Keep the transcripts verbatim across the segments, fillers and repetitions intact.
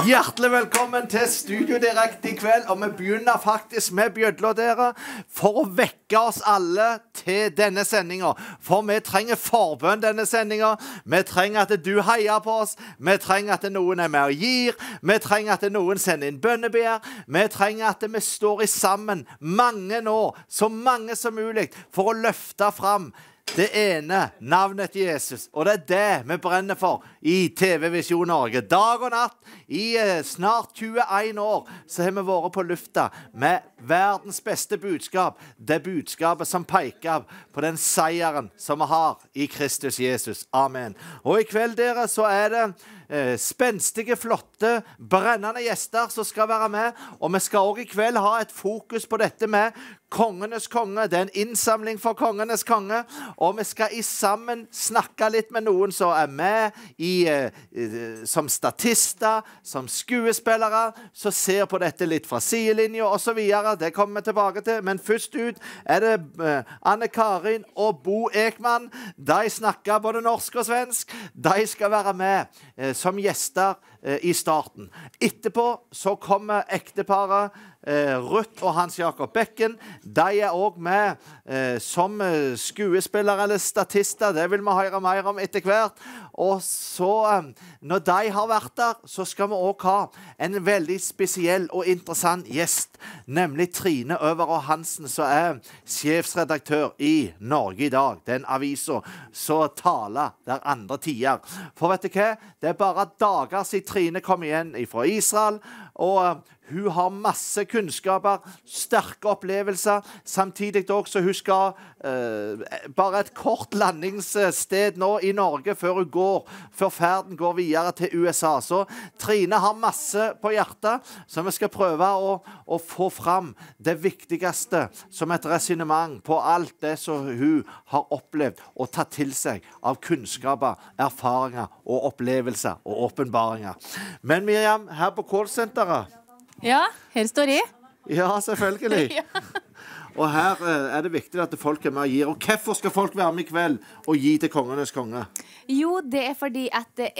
Hjertelig velkommen til Studio Direkte i kveld, og vi begynner faktisk med bjødler dere, for å vekke oss alle til denne sendingen. For vi trenger forbønn denne sendingen, vi trenger at du heier på oss, vi trenger at noen er med og gir, vi trenger at noen sender inn bønnebegjær, vi trenger at vi står i sammen, mange nå, så mange som mulig, for å løfte fram det ene navnet til Jesus, og det er det vi brenner for i T V Visjon Norge. Dag og natt, i eh, snart tjueen år, så har vi vært på lufta med verdens beste budskap. Det budskapet som peker på den seieren som vi har i Kristus Jesus. Amen. Og i kveld dere, så er det eh, spenstige, flotte, brennende gjester som skal være med. Og vi skal også i kveld ha et fokus på dette med kongenes konge. Det er en innsamling for kongenes konge. Og vi skal i sammen snakke litt med noen som er med i, eh, som statister, som skuespillere, som ser på dette litt fra sidelinja og så videre. Det kommer vi tilbake til. Men først ut er det eh, Anne-Karin og Bo Ekman. De snakker både norsk og svensk. De skal være med eh, som gjester eh, i starten. Etterpå så kommer ekteparet eh, Ruth og Hans Jakob Bekken. De er også med eh, som eh, skuespillere eller statister. Det vil vi høre mer om etter hvert. Og så, eh, når de har vært der, så skal vi også ha en veldig spesiell og interessant gjest, nemlig Trine Øverå Hansen, som er sjefsredaktør i Norge i dag. Den avisen som taler der andre tider. For vet du hva? Det er bare dager siden Trine kom igjen fra Israel, og hun har masse kunnskaper, sterke opplevelser, samtidig også hun skal eh, bare et kort landingssted nå i Norge før hun går, før ferden går videre til U S A. Så Trine har masse på hjertet, så vi skal prøve å, å få fram det viktigste som et resonemang på alt det som hun har opplevd og tatt til seg av kunnskaper, erfaringer og opplevelser og åpenbaringer. Men Miriam, her på callsenteret, ja, her står jeg. ja, selvfølgelig. Ja. Og her eh, er det viktig at folk er med og gir. Og hvorfor skal folk være med i kveld og gi til kongenes konge? Jo, det er fordi at det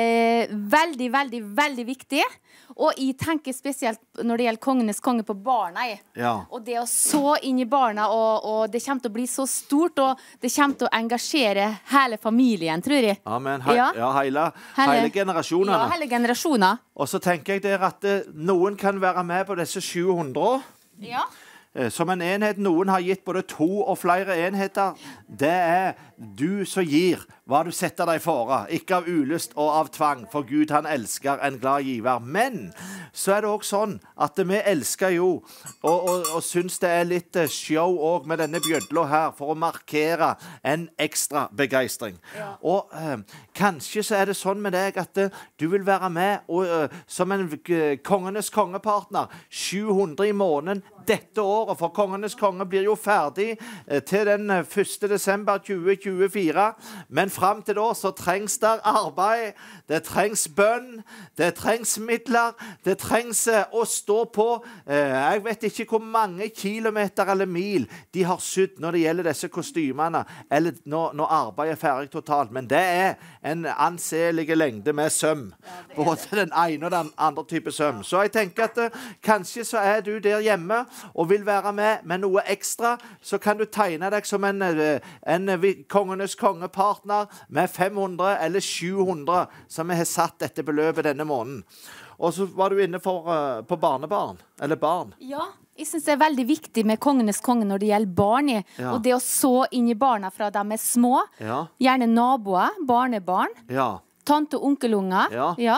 er veldig, veldig, veldig viktig. Og jeg tenker spesielt når det gjelder kongenes konge på barna. Ja. Og det å så inn i barna, og, og det kommer til å bli så stort, og det kommer til å engasjere hele familien, tror jeg. Amen. He Ja. ja, hele, Hele- hele generasjonene. Ja, hele generasjoner. Og så tenker jeg der at eh, noen kan være med på disse sju hundre. Ja. Eh, Som en enhet noen har gitt både to og flere enheter. Det er du som gir hva du setter deg fore, ikke av ulyst og av tvang, for Gud han elsker en glad giver. Men så er det også sånn at vi elsker jo og, og, og synes det er litt eh, show også med denne bjødla her for å markere en ekstra begeistring. Ja. Og eh, kanskje så er det sånn med deg at eh, du vil være med og, eh, som en eh, kongenes kongepartner sju hundre i måneden dette året, for kongenes konge blir jo ferdig eh, til den eh, første desember tjue tjuefire, men frem til da så trengs der arbeid, det trengs bønn, det trengs midler, det trengs eh, å stå på. Eh, jeg vet ikke hvor mange kilometer eller mil de har sydd når det gjelder disse kostymene, eller når, når arbeidet er ferdig totalt, men det er en anselig lengde med søm, både den ene og den andre type søm. Så jeg tenker at eh, kanskje så er du der hjemme og vil være med med noe ekstra, så kan du tegne deg som en, en kongenes kongepartner med fem hundre eller sju hundre som vi har satt dette beløpet denne måneden. Og så var du inne for, uh, på barnebarn, eller barn. Ja, jeg synes det er veldig viktig med kongenes konge når det gjelder barn. Ja. Og det å så inn i barna fra de er små, Ja, gjerne naboer, barnebarn, ja. tante og onkelunger. Ja. Ja.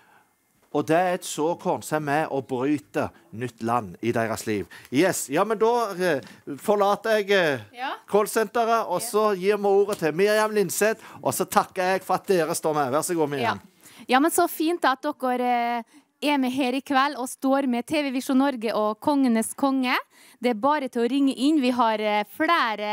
Og det er et såkorn som er med å bryte nytt land i deres liv. Yes, ja, men da eh, forlater jeg eh, Ja. callsenteret, og så gir vi ordet til Miriam Lindseth, og så takker jeg for at dere står med. Vær så god, Ja. Miriam. ja, men så fint at dere eh, er med her i kveld og står med T V Visjon Norge og kongenes konge. Det er bare til å ringe inn. Vi har eh, flere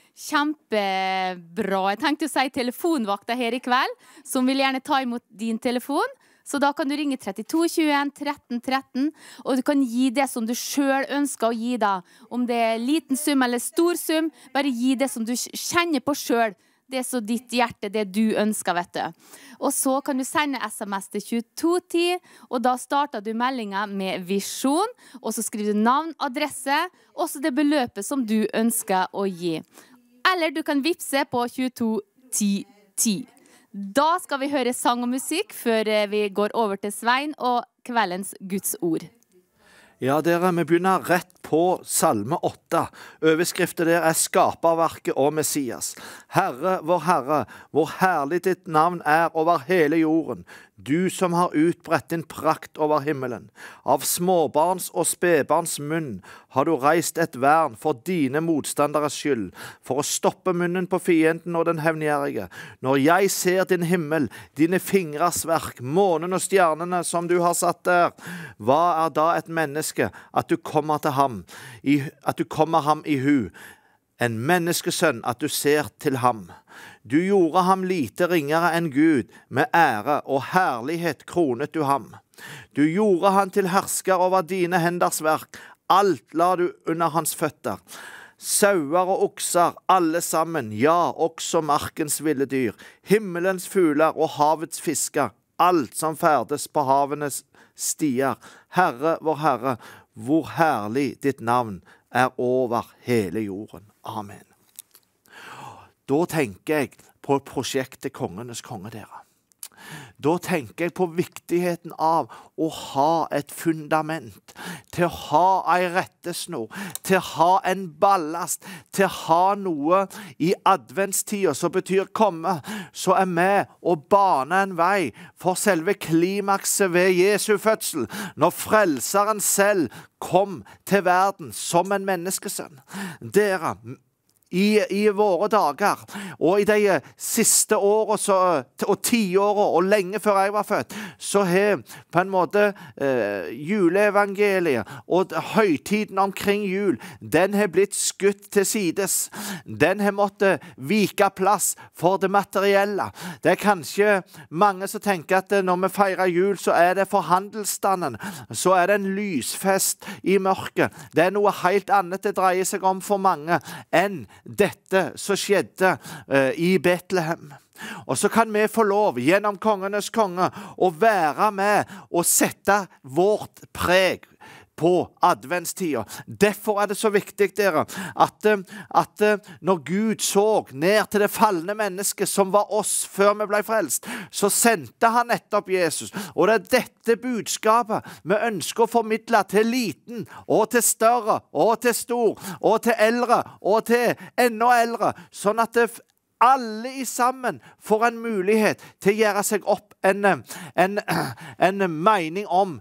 kjempebra, jeg tenkte å si telefonvakter her i kveld, som vil gjerne ta imot din telefon. Så da kan du ringe trettito tjueen tretten tretten, og du kan gi det som du selv ønsker å gi da. Om det er liten sum eller stor sum, bare gi det som du kjenner på selv. det som ditt hjerte, det du ønsker, vet du. Og så kan du sende sms til tjueto ti, og da starter du meldingen med visjon, og så skriver du navn, adresse, og så det beløpet som du ønsker å gi. Eller du kan vipse på tjueto ti ti. Da skal vi høre sang og musikk før vi går over til Svein og kveldens Guds ord. Ja, dere, vi begynner rett på Salme åtte. Overskriften der er Skaperverket og Messias. Herre, vår Herre, hvor herlig ditt navn er over hele jorden. Du som har utbredt din prakt over himmelen. Av småbarns og spedbarns munn har du reist et vern for dine motstanderes skyld, for å stoppe munnen på fienden og den hevngjerrige. Når jeg ser din himmel, dine fingers verk, månen og stjernene som du har satt der, hva er da et menneske at du kommer til ham, i, at du kommer ham i hu? En menneskesønn at du ser til ham. Du gjorde ham lite ringere enn Gud, med ære og herlighet kronet du ham. Du gjorde han til hersker over dine henders verk, alt la du under hans føtter. Sauer og okser, alle sammen, ja, også markens ville dyr, himmelens fugler og havets fisker, alt som ferdes på havenes stier. Herre, vår Herre, hvor herlig ditt navn er over hele jorden. Amen. Da tenker jeg på prosjektet Kongenes konge, dere. Da tenker jeg på viktigheten av å ha et fundament, til å ha en rettesnor, til å ha en ballast, til å ha noe i adventstiden som betyr komme, så er med å bane en vei for selve klimakset ved Jesu fødsel, når frelseren selv kom til verden som en menneskesønn. Dere, I, i våre dager, og i de siste årene, så, og tiårene, og lenge før jeg var født, så har på en måte eh, juleevangeliet og høytiden omkring jul, den har blitt skutt til sides. Den har måttet vike plass for det materielle. Det er kanskje mange som tenker at når vi feirer jul, så er det for handelsstanden, så er det en lysfest i mørket. Det er noe helt annet det dreier seg om for mange enn dette som skjedde uh, i Betlehem. Og så kan vi få lov, gjennom Kongenes konge, å være med og sette vårt preg på adventstida. Derfor er det så viktig, dere, at, at når Gud så ned til det falne mennesket som var oss før vi ble frelst, så sendte han nettopp Jesus. Og det er dette budskapet vi ønsker å formidle til liten, og til større, og til stor, og til eldre, og til enda eldre, sånn at det alle i sammen får en mulighet til å gjøre seg opp en, en, en mening om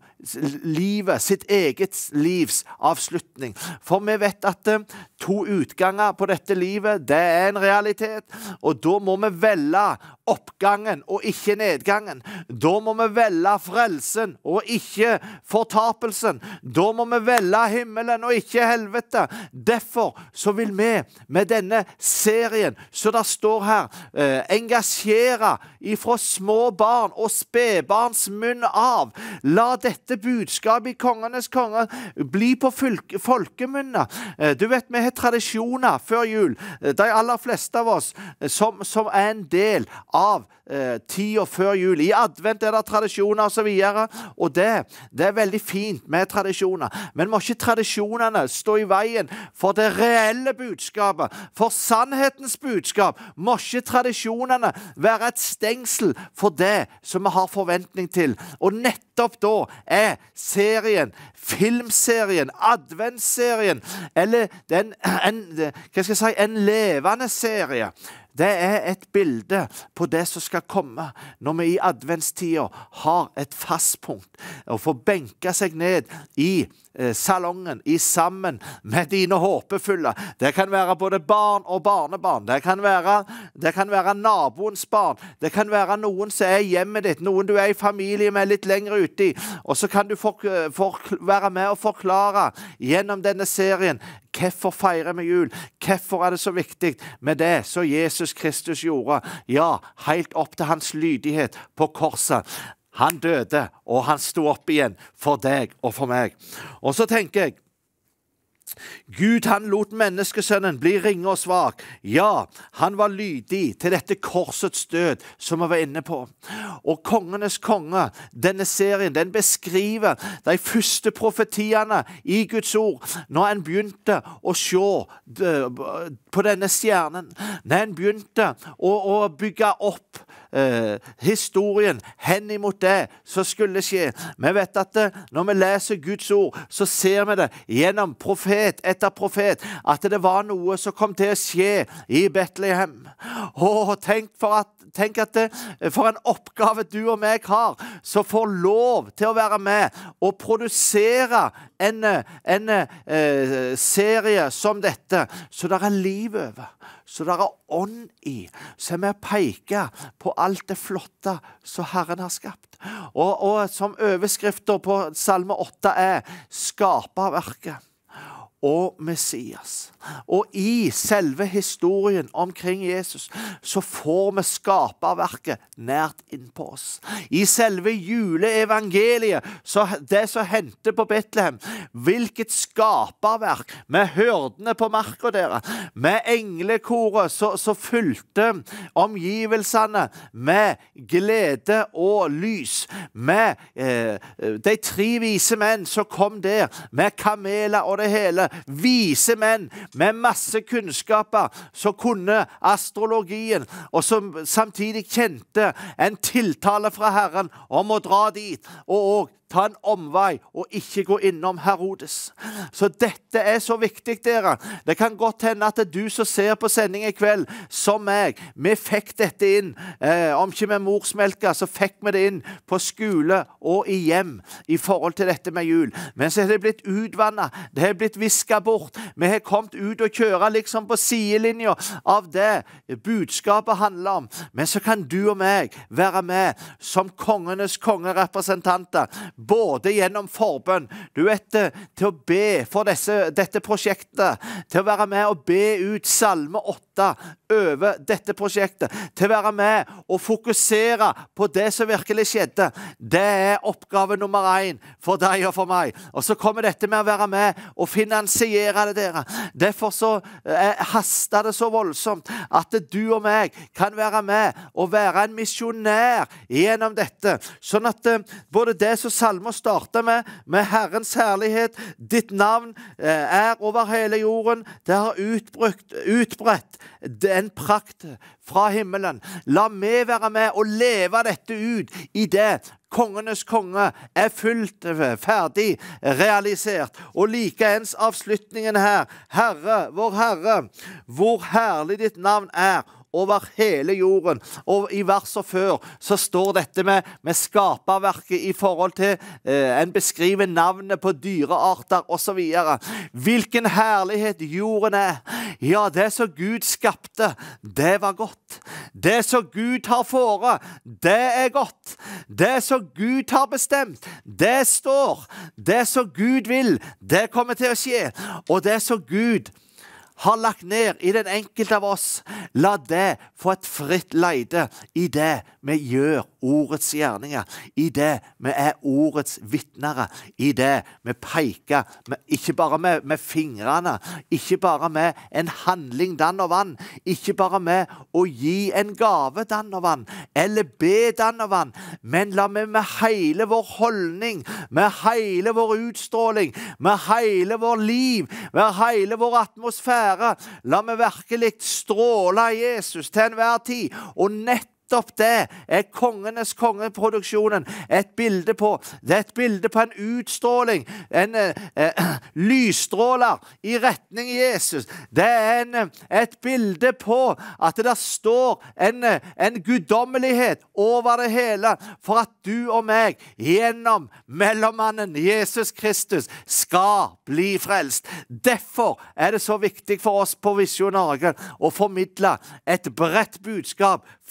livet, sitt eget livs avslutning. For vi vet at to utganger på dette livet, det er en realitet, og da må vi velge oppgangen og ikke nedgangen. Da må vi velge frelsen og ikke fortapelsen. Da må vi velge himmelen og ikke helvete. Derfor så vil vi med denne serien, så det står her, eh, engasjere ifra små barn og spedbarns munn av. La dette budskapet i Kongenes konge bli på folkemunne. Eh, du vet, vi har tradisjoner før jul, de aller fleste av oss, som, som er en del av eh, tida før jul. I advent er det tradisjoner og så videre, og det, det er veldig fint med tradisjoner. Men må ikke tradisjonene stå i veien for det reelle budskapet, for sannhetens budskap. Må ikke tradisjonene være et stengsel for det som vi har forventning til. Og nettopp da er serien, filmserien, adventsserien, eller den, en, hva skal jeg si, en levende serie. Det er et bilde på det som skal komme når vi i adventstida har et fastpunkt og får benke seg ned i eh, salongen i sammen med dine håpefulle. Det kan være både barn og barnebarn. Det kan være, det kan være naboens barn. Det kan være noen som er i hjemmet ditt, noen du er i familie med litt lenger ute i. Og så kan du for, for, være med og forklare gjennom denne serien hvorfor feirer vi jul? Hvorfor er det så viktig med det som Jesus Kristus gjorde? Ja, helt opp til hans lydighet på korset. Han døde, og han sto opp igjen for deg og for meg. Og så tenker jeg, Gud, han lot menneskesønnen bli ringe og svak. Ja, han var lydig til dette korsets død, som vi var inne på. Og kongenes konge, denne serien, den beskriver de første profetiene i Guds ord, når en begynte å se på denne stjernen, når en begynte å, å bygge opp Eh, historien hen imot det som skulle skje. Vi vet at det, når vi leser Guds ord, så ser vi det gjennom profet etter profet, at det var noe som kom til å skje i Betlehem. Og tenk for at Tenk at det, for en oppgave du og meg har, så får lov til å være med og produsere en, en eh, serie som dette, så det er liv over, så det er ånd i, så vi peker på alt det flotte som Herren har skapt. Og, og som overskrifter på Salme åtte er skaperverket og Messias. Og i selve historien omkring Jesus så får vi skaperverket nært inn på oss. I selve juleevangeliet, så det som hendte på Betlehem, hvilket skaperverk med hørdene på marka dere, med englekoret som fulgte omgivelsene med glede og lys, med eh, de tre vise menn som kom der, med kameler og det hele, vise menn med masse kunnskaper som kunne astrologien, og som samtidig kjente en tiltale fra Herren om å dra dit, og også ta en omvei og ikke gå innom Herodes. Så dette er så viktig, dere. Det kan godt hende at du som ser på sending i kveld, som meg, vi fikk dette inn. Eh, om ikke med morsmelka, så fikk vi det inn på skole og i hjem i forhold til dette med jul. Men så er det blitt utvannet. Det er blitt visket bort. Vi har kommet ut og kjøre liksom på sidelinja av det budskapet handler om. Men så kan du og meg være med som kongenes kongerepresentanter, både gjennom forbønn, du vet, til å be for disse, dette prosjektet, til å være med og be ut Salme åtte over dette prosjektet, til å være med og fokusere på det som virkelig skjedde. Det er oppgave nummer én for deg og for meg. Og så kommer dette med å være med og finansiere det, dere. Derfor så eh, haster det så voldsomt at du og meg kan være med og være en misjonær gjennom dette, sånn at eh, både det som Salmer starter med, med Herrens herlighet, ditt navn eh, er over hele jorden, det har utbrukt, utbredt en prakt fra himmelen. La meg være med og leve dette ut i det kongenes konge er fullt ferdig realisert. Og likeens avslutningen her, Herre, vår Herre, hvor herlig ditt navn er over hele jorden. Og i verset før så står dette med, med skaperverket i forhold til eh, en beskriver navnet på dyrearter og så videre. Hvilken herlighet jorden er. Ja, det som Gud skapte, det var godt. Det som Gud har fore, det er godt. Det som Gud har bestemt, det står. Det som Gud vil, det kommer til å skje. Og det som Gud har lagt ned i den enkelte av oss, la det få et fritt leide i det vi gjør ordets gjerninger, i det vi er ordets vittnere, i det vi peker, med, ikke bare med, med fingrene, ikke bare med en handling dann og vann, ikke bare med å gi en gave dann og vann, eller be dann og vann, men la meg med hele vår holdning, med hele vår utstråling, med hele vår liv, med hele vår atmosfære, la meg virkelig stråle Jesus til enhver tid, og nettopp det er kongenes kongeproduksjonen et bilde på. Det er et bilde på en utstråling, en eh, lysstråler i retning Jesus. Det er en, et bilde på at det der står en, en guddommelighet over det hele, for at du og meg gjennom mellommannen Jesus Kristus skal bli frelst. Derfor er det så viktig for oss på Visjon Norge å formidle et bredt budskap fra Guds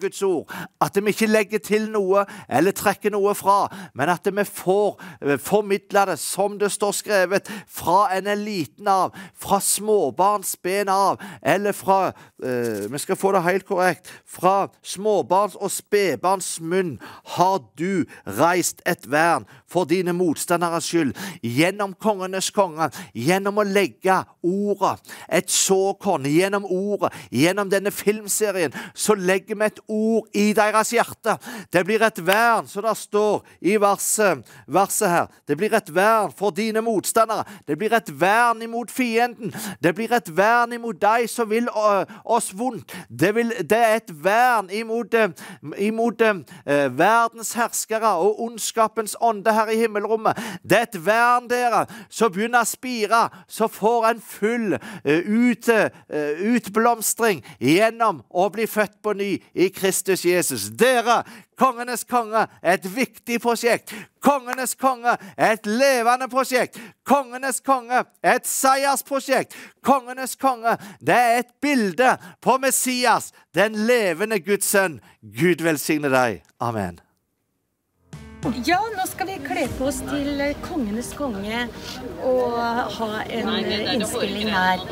Guds ord. At vi ikke legger til noe eller trekker noe fra, men at vi får formidle det som det står skrevet fra en liten av, fra småbarns ben av, eller fra, eh, vi skal få det helt korrekt, fra småbarns og spedbarns munn har du reist et vern for dine motstanderes skyld, gjennom kongenes konge, gjennom å legge ordet, et såkorn, gjennom ordet, gjennom denne filmserien, så legger vi et ord i deres hjerte. Det blir et vern, så det står i verset, verset her, det blir et vern for dine motstandere, det blir et vern imot fienden, det blir et vern imot deg som vil uh, oss vondt, det, vil, det er et vern imot, uh, imot uh, verdens herskere og ondskapens ånde her i himmelrommet. Det er et vern dere, så begynner å spire, så får en full uh, ut, uh, utblomstring gjennom å bli født på ny i Kristus Jesus. Dere, kongenes konge, er et viktig prosjekt. Kongenes konge er et levende prosjekt. Kongenes konge er et seiersprosjekt. Kongenes konge, det er et bilde på Messias, den levende Guds sønn. Gud velsigne deg. Amen. Ja, nå skal vi kle på oss til kongenes konge og ha en innspilling her.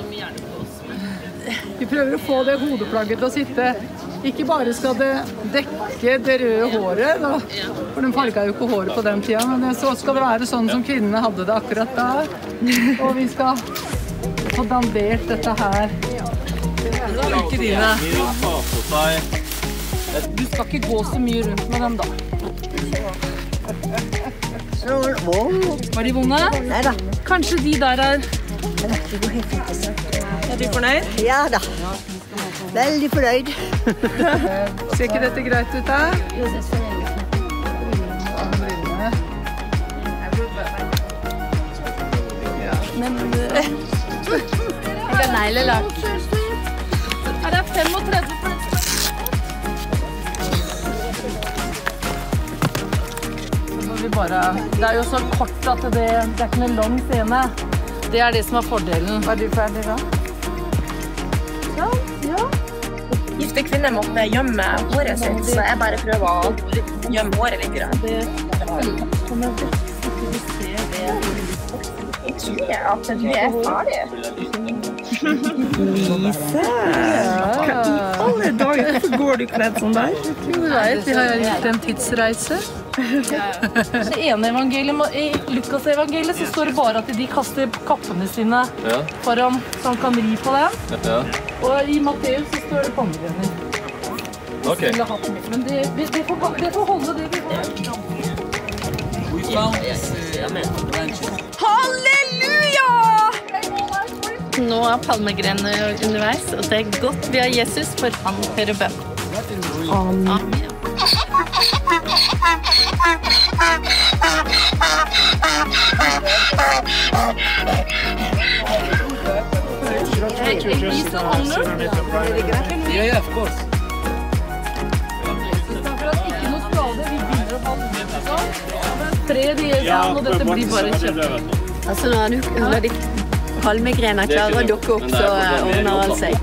Vi prøver å få det hodeplagget til å sitte. Ikke bare skal det dekke det røde håret, da, for den farget jo ikke håret på den tida, men så skal det være sånn som kvinnene hadde det akkurat da. Og vi skal få dandert dette her. Ikke dine. Du skal ikke gå så mye rundt med dem da. Var de vonde? Neida. Kanskje de der er... Det går helt fint. Er du fornøyd? Ja da. Veldig fornøyd. Ser ikke dette greit ut da? Men det er neglelakk. Her er femogtredve for det. Vi bare, det er jo så kort at det, det er ikke noen lang scene. Det er det som er fordelen. Var du ferdig da? Ja, ja. Gifte kvinner måtte gjemme håret sitt, så jeg bare prøver å gjemme håret litt. Det kommer jeg til å se det. Jeg tror at du er ferdig. Lise! Hva i alle dager? Hvorfor går du kledd sånn der? Du vet, vi har gjort en tidsreise. Det ene evangeliet, i Lukas evangeliet så står det bare at de kaster kappene sine foran, så han kan ri på dem. Og i Matteus så står det pommegrønner. Ok. Men det, det, det, får, det får holde det vi har. Halleluja! Nå er palmegrener underveis, og det er godt vi har Jesus, for han hører bønn. Amen. Yeah, yeah, of course. Tre de er sammen, og dette blir bare kjøpt. Altså når, når de palmegrener klarer å dukke opp, så ordner alt seg.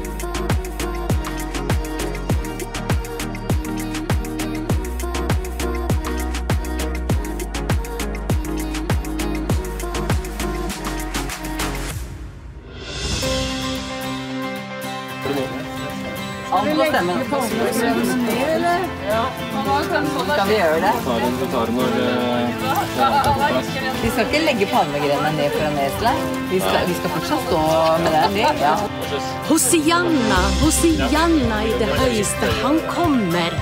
Skal vi gjøre det? Vi skal ikke legge palmegrenene ned foran eselet. Vi skal, vi skal fortsatt stå med den. Ja. Hosianna, Hosianna i det høyeste, han kommer.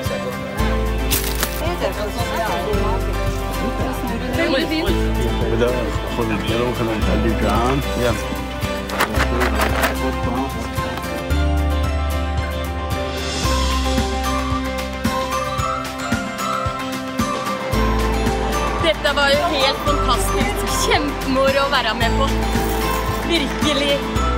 Veldig fint. Dette var jo helt fantastisk. Kjempemoro å være med på. Virkelig.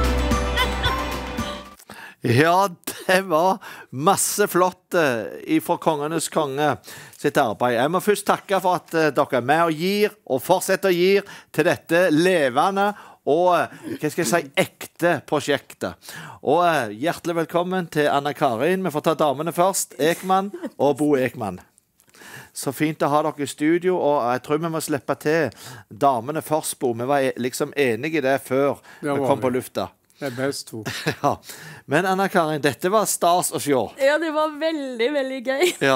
Ja, det var masse flott fra Kongenes konge sitt arbeid. Jeg må først takke for at dere er med og gir, og fortsetter å gi til dette levende og hva skal jeg si, ekte prosjekter. Og hjertelig velkommen til Anna Karin. Vi får ta damene først. Ekman og Bo Ekman. Så fint å ha dere i studio, og jeg tror vi må slippe til damene først, Bo. Vi var liksom enige i det før vi kom på lufta. Det er best to. Ja. Men Anna Karin, dette var stas å se. Ja, det var veldig, veldig gøy. Ja.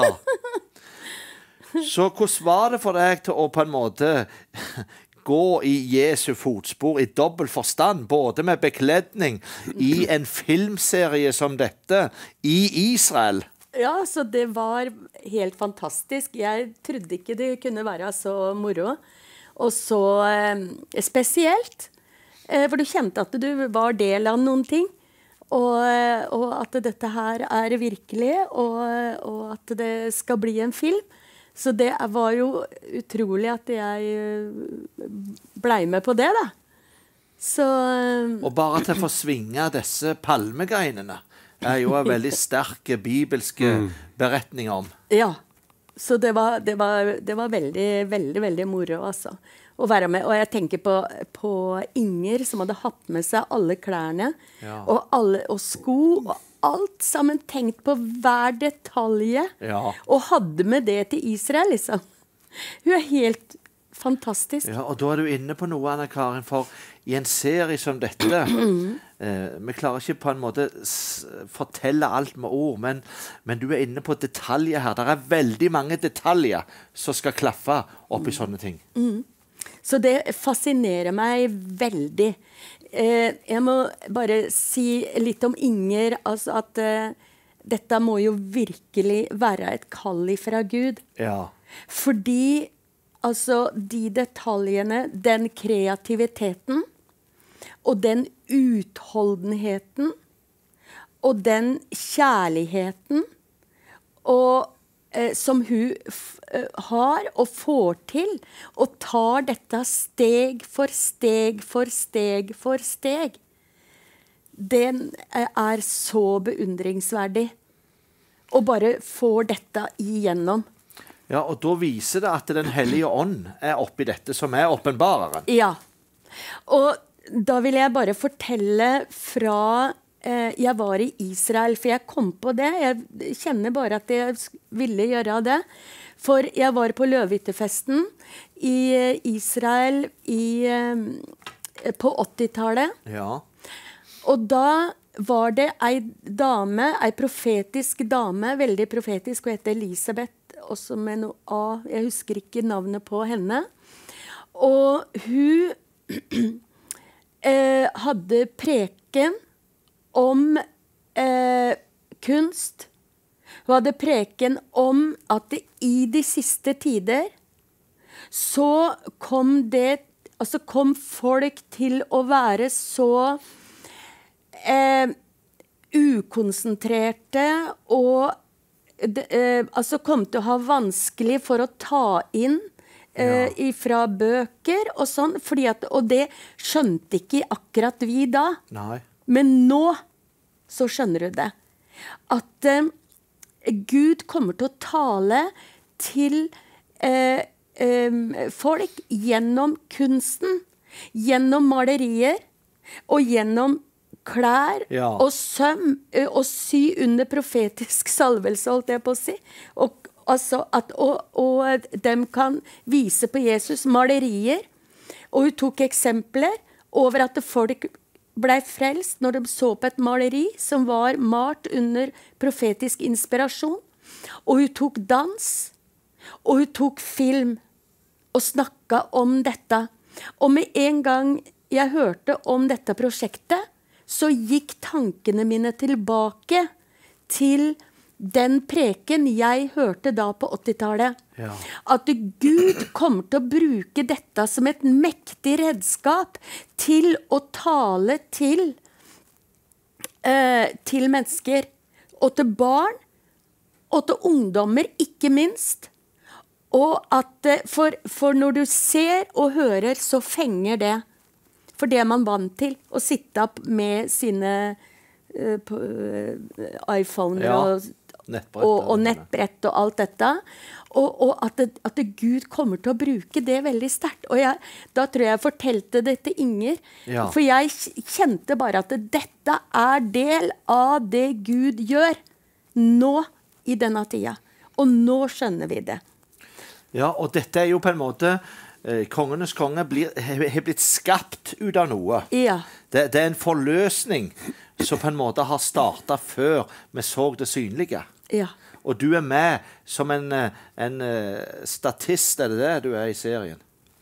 Så hvordan var det for deg til å på en måte gå i Jesu fotspor i dobbelt forstand, både med bekledning i en filmserie som dette i Israel? Ja, så det var helt fantastisk. Jeg trodde ikke det kunne være så moro. Og så eh, spesielt, eh, for du kjente at du var del av noen ting. Og, og at dette her er virkelig, og, og at det skal bli en film. Så det var jo utrolig at jeg ble med på det, da. Så... Og bare til å få svinge disse palmegreinene er jo en veldig sterk bibelske mm. beretning om. Ja, så det var, det var, det var veldig, veldig, veldig moro, altså. Å være med. Og jeg tenker på, på Inger, som hadde hatt med seg alle klærne, ja. og, alle, og sko, og alt sammen tenkt på hver detalje, ja. og hadde med det til Israel, liksom. Hun er helt fantastisk. Ja, og da er du inne på noe, Anna Karin, for i en serie som dette, eh, vi klarer ikke på en måte s fortelle alt med ord, men, men du er inne på detaljer her. Det er veldig mange detaljer som skal klaffe opp i sånne ting. Mm. Så det fascinerer meg veldig. Eh, jeg må bare si litt om Inger, altså at eh, dette må jo virkelig være et kall fra Gud. Ja. Fordi altså de detaljene, den kreativiteten, og den utholdenheten, og den kjærligheten, og eh, som hun f har og får til, og tar dette steg for steg for steg for steg, den er så beundringsverdig. Og bare får dette igjennom. Ja, og da viser det at Den hellige ånd er oppi dette, som er åpenbareren. Ja. Og da vil jeg bare fortelle fra eh, jeg var i Israel, for jeg kom på det. Jeg kjenner bare at jeg ville gjøre det. For jeg var på løvehyttefesten i Israel i, eh, på åttitallet. Ja. Og da var det ei dame, ei profetisk dame, veldig profetisk, og heter Elisabeth, også med noe A, jeg husker ikke navnet på henne. Og hun eh, hadde preken om eh, kunst. Hun hadde preken om at i de siste tider så kom det, altså kom folk til å være så eh, ukonsentrerte og de, eh, altså kom til å ha vanskelig for å ta inn eh, ja. fra bøker og sånn, fordi at, og det skjønte ikke akkurat vi da. Nei. Men nå så skjønner du det. At eh, Gud kommer til å tale til eh, eh, folk gjennom kunsten, gjennom malerier og gjennom klær ja. og søm og sy under profetisk salvelse, holdt jeg på å si. Og, altså at, og, og de kan vise på Jesus malerier. Og hun tok eksempler over at folk ble frelst når de så på et maleri som var malt under profetisk inspirasjon. Og hun tok dans, og hun tok film, og snakket om dette. Og med en gang jeg hørte om dette prosjektet, så gikk tankene mine tilbake til den preken jeg hørte da på åttitallet. Ja. At Gud kommer til å bruke dette som et mektig redskap til å tale til, eh, til mennesker, og til barn, og til ungdommer, ikke minst. Og at for, for når du ser og hører, så fenger det. For det er man vant til, å sitte opp med sine uh, uh, iPhoner ja. og nettbrett, og, og nettbrett og alt dette. Og, og at, det, at det Gud kommer til å bruke det veldig sterkt. Og jeg, da tror jeg jeg fortalte det til Inger. Ja. For jeg kjente bare at dette er del av det Gud gjør nå i denne tida. Og nå skjønner vi det. Ja, og dette er jo på en måte eh, kongenes konge blir, har blitt skapt ut av noe. Ja. Det, det er en forløsning som på en måte har startet før vi så det synlige. Ja. Og du er med som en, en statist, er det det du er i serien?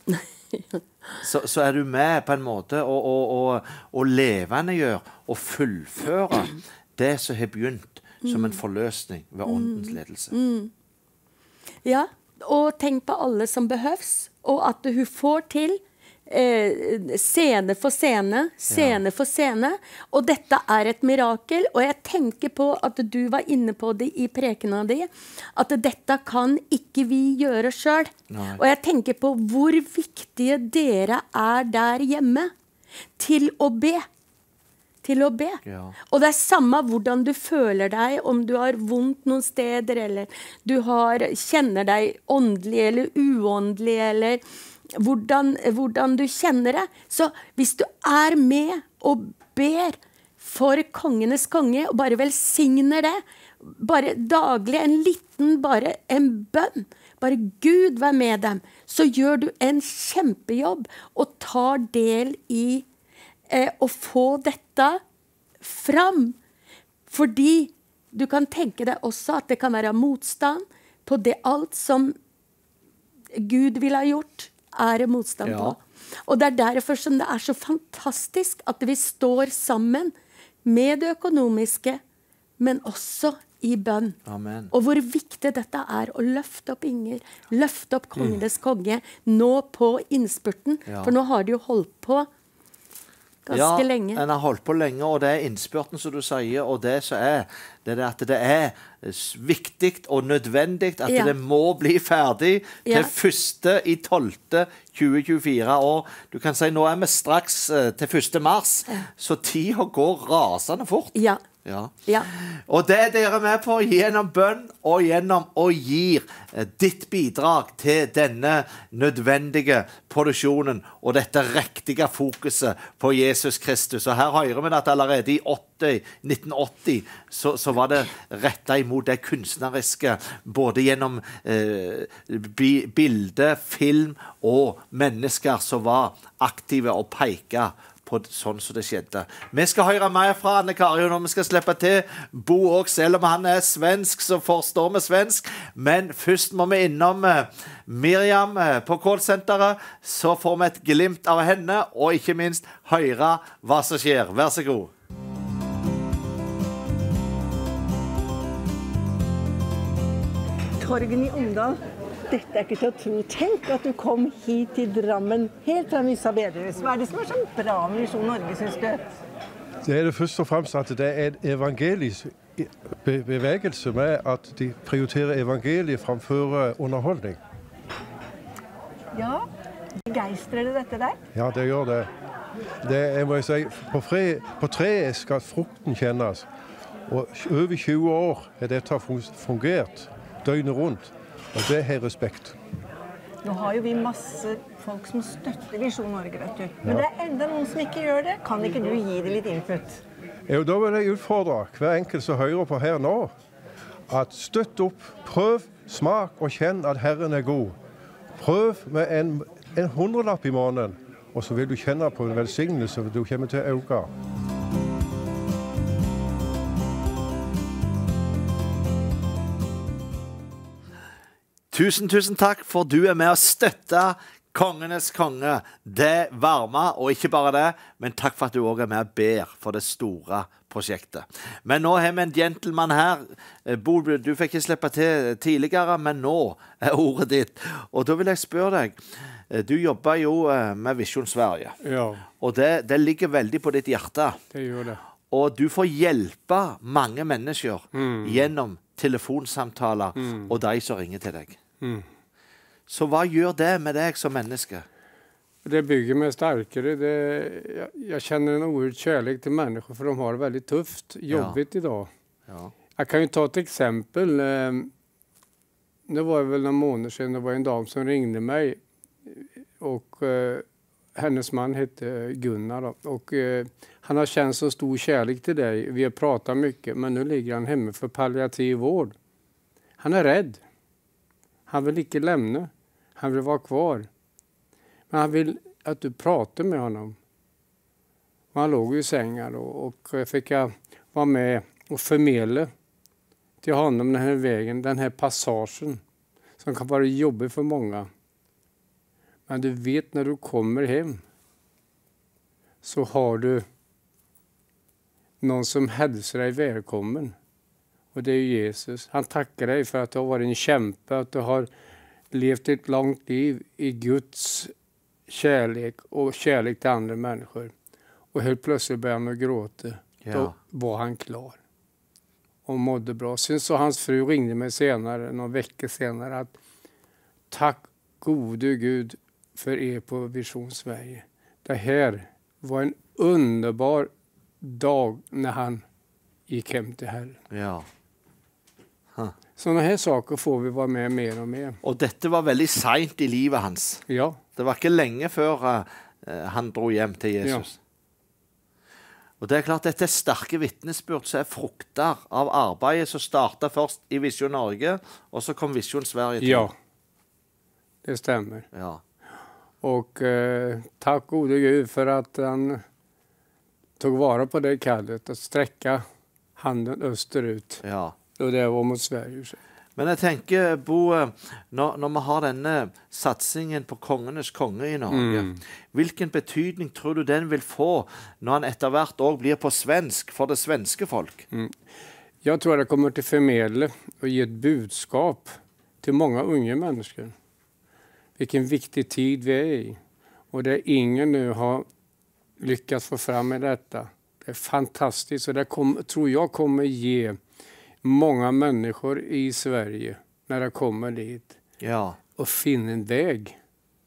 så, så er du med på en måte å, å, å, å levende gjøre og fullføre det som har begynt som en forløsning ved åndens ledelse. Mm. Ja, og tenk på alle som behøves, og at hun får til eh, scene for scene, scene ja. for scene, og dette er et mirakel, og jeg tenker på at du var inne på det i prekenen din, at dette kan ikke vi gjøre selv. Og jeg tenker på hvor viktige dere er der hjemme til å be. Til å be. Ja. Og det er samme hvordan du føler deg, om du har vondt noen steder, eller du har, kjenner deg åndelig eller uåndelig, eller hvordan, hvordan du kjenner det. Så hvis du er med og ber for kongenes konge, og bare velsigner det, bare daglig, en liten, bare en bønn, bare Gud vær med dem, så gjør du en kjempejobb, og tar del i Eh, å få dette fram, fordi du kan tenke deg også at det kan være motstand på det alt som Gud vil ha gjort, er det motstand Ja. på. Og det er derfor som det er så fantastisk at vi står sammen med det økonomiske, men også i bønn. Amen. Og hvor viktig dette er å løfte opp Inger, løfte opp kongenes konge, nå på innspurten, Ja. for nå har de jo holdt på ganske ja, lenge. en har holdt på lenge, og det er innspurten som du sier, og det som er, det er det at det er viktig og nødvendig at Ja. det må bli ferdig til Ja. første i tolvte tjue tjuefire år. Du kan si, nå er vi straks eh, til første mars, så tida går rasende fort. Ja. Ja. Ja. Og det er dere med på gjennom bønn og gjennom å gi eh, ditt bidrag til denne nødvendige produksjonen og dette riktige fokuset på Jesus Kristus. Og her hører vi at allerede i åtti, nitten åtti så, så var det rettet imot det kunstneriske, både gjennom eh, bi, bilde, film og mennesker som var aktive og peke på sånn som det skjedde. Vi skal høre mer fra Anne Kari når vi skal slippe til Bo også, selv om han er svensk, så forstår vi svensk. Men først må vi innom eh, Miriam eh, på callsenteret, så får vi et glimt av henne, og ikke minst høre hva som skjer. Vær så god. Torgen i Omdal. Dette er ikke til å tro. Tenk at du kom hit til Drammen, helt fra Mysa bedehus. Hva er det som er så bra med Misjon Norge, synes du? Det er det først og fremst at det er en evangelisk bevegelse med at de prioriterer evangeliet fremfor underholdning. Ja, begeistrer det dette der? Ja, det gjør det. Det jeg må si, på, fre, på treet skal frukten kjennes. Og over tjue år har dette fungert døgnet rundt. Og det har respekt. Nå har jo vi masse folk som støtter Visjon Norge, vet du. Men det er enda noen som ikke gjør det. Kan ikke du gi det litt input? Jo, da vil jeg utfordre hver enkelt som hører på her nå, at støtt opp, prøv, smak og kjenn at Herren er god. Prøv med en, en hundrelapp i måneden, og så vil du kjenne på en velsignelse du kommer til å øke. Tusen, tusen takk for du er med å støtte kongenes konge. Det varmer, og ikke bare det, men takk for at du også er med og ber for det store prosjektet. Men nå har vi en gentleman her. Bo, du fikk ikke slippe til tidligere, men nå er ordet ditt. Og da vil jeg spørre deg, du jobber jo med Visjon Sverige. Ja. Og det, det ligger veldig på ditt hjerte. Det gjør det. Og du får hjelpe mange mennesker mm. gjennom telefonsamtaler mm. og de som ringer til deg. Mm. Så hva gjør det med deg som menneske? Det bygger meg sterkere. Det, jeg, jeg kjenner en oerhört kärlek til mennesker, for de har det veldig tøft, jobbigt ja. idag. Ja. Jag kan ju ta ett exempel. Eh, Det var väl några månader sedan, det var en dam som ringde mig. Och eh, hennes man hette Gunnar. Då. Och eh, han har känt så stor kärlek till dig. Vi har pratat mycket, men nu ligger han hemma för palliativ vård. Han är rädd. Han vill inte lämna. Han vill vara kvar. Men han vill att du pratar med honom. Och han låg i sängar och, och jag fick jag vara med och förmedla till honom den här vägen, den här passagen som kan vara jobbig för många. Men du vet, när du kommer hem så har du någon som hälsar dig välkommen. Och det är Jesus. Han tackar dig för att du har varit en kämpe, att du har levt ett långt liv i Guds kärlek och kärlek till andra människor. Och helt plötsligt började han att gråta. Ja. Då var han klar. Och mådde bra. Sen så hans fru ringde mig senare, några veckor senare, att tack gode Gud för er på Vision Sverige. Det här var en underbar dag när han gick hem till Herren. Ja. Huh. Sådana här saker får vi vara med mer och mer. Og dette var veldig sent i livet hans. Ja. Det var ikke lenge før uh, han dro hjem til Jesus. Ja. Og det er klart, dette er sterke vittnesbyrd som er frukter av arbeidet som startet først i Vision Norge, og så kom Vision Sverige til. Ja, det stämmer. Ja. Och eh, tack gode Gud för att han tog vara på det kallet att sträcka handen österut. Ja. Och det var mot Sverige. Men jeg tenker, Bo, når, når vi har denne satsingen på kongenes konge i Norge, Mm. hvilken betydning tror du den vil få når han etter hvert også blir på svensk for det svenske folk? Mm. Jag tror att det kommer till förmedla och ge ett budskap till många unga människor. Vilken viktig tid vi är i. Och det ingen nu har lyckats få fram med detta. Det är fantastiskt. Och det kom, tror jag kommer ge många människor i Sverige när det kommer dit. Ja. Och finna en väg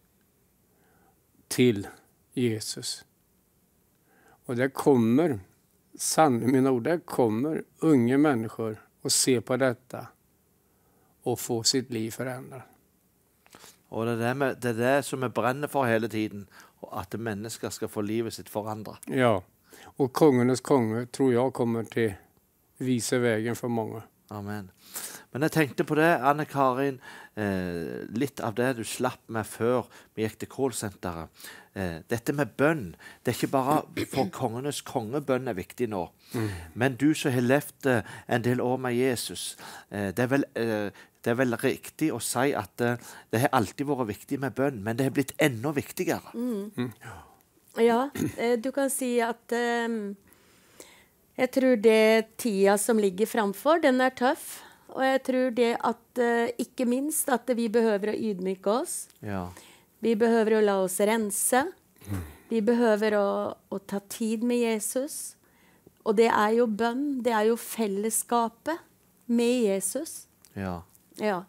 till Jesus. Och det kommer, sann mina ord, det kommer unga människor att se på detta och få sitt liv förändrat. Og det er det, med, det er det som vi brenner for hele tiden, at mennesker skal få livet sitt forandret. Ja, och kongernas konge tror jag kommer till visa vägen för många. Amen. Men jeg tenkte på det, Anne-Karin, eh, litt av det du slapp med før vi gikk til callsenteret. Eh, dette med bønn, det er ikke bare for kongenes kongebønn er viktig nå, mm. men du som har levd eh, en del år med Jesus, eh, det, er vel, eh, det er vel riktig å si at eh, det har alltid vært viktig med bønn, men det har blitt enda viktigere. Mm. Mm. Ja, eh, du kan si at eh, jeg tror det tida som ligger framfor, den er tøff. Og jeg tror det at, uh, ikke minst, at vi behøver å ydmyke oss. Ja. Vi behøver å la oss rense. Vi behøver å, å ta tid med Jesus. Og det er jo bønn, det er jo fellesskapet med Jesus. Ja. Ja.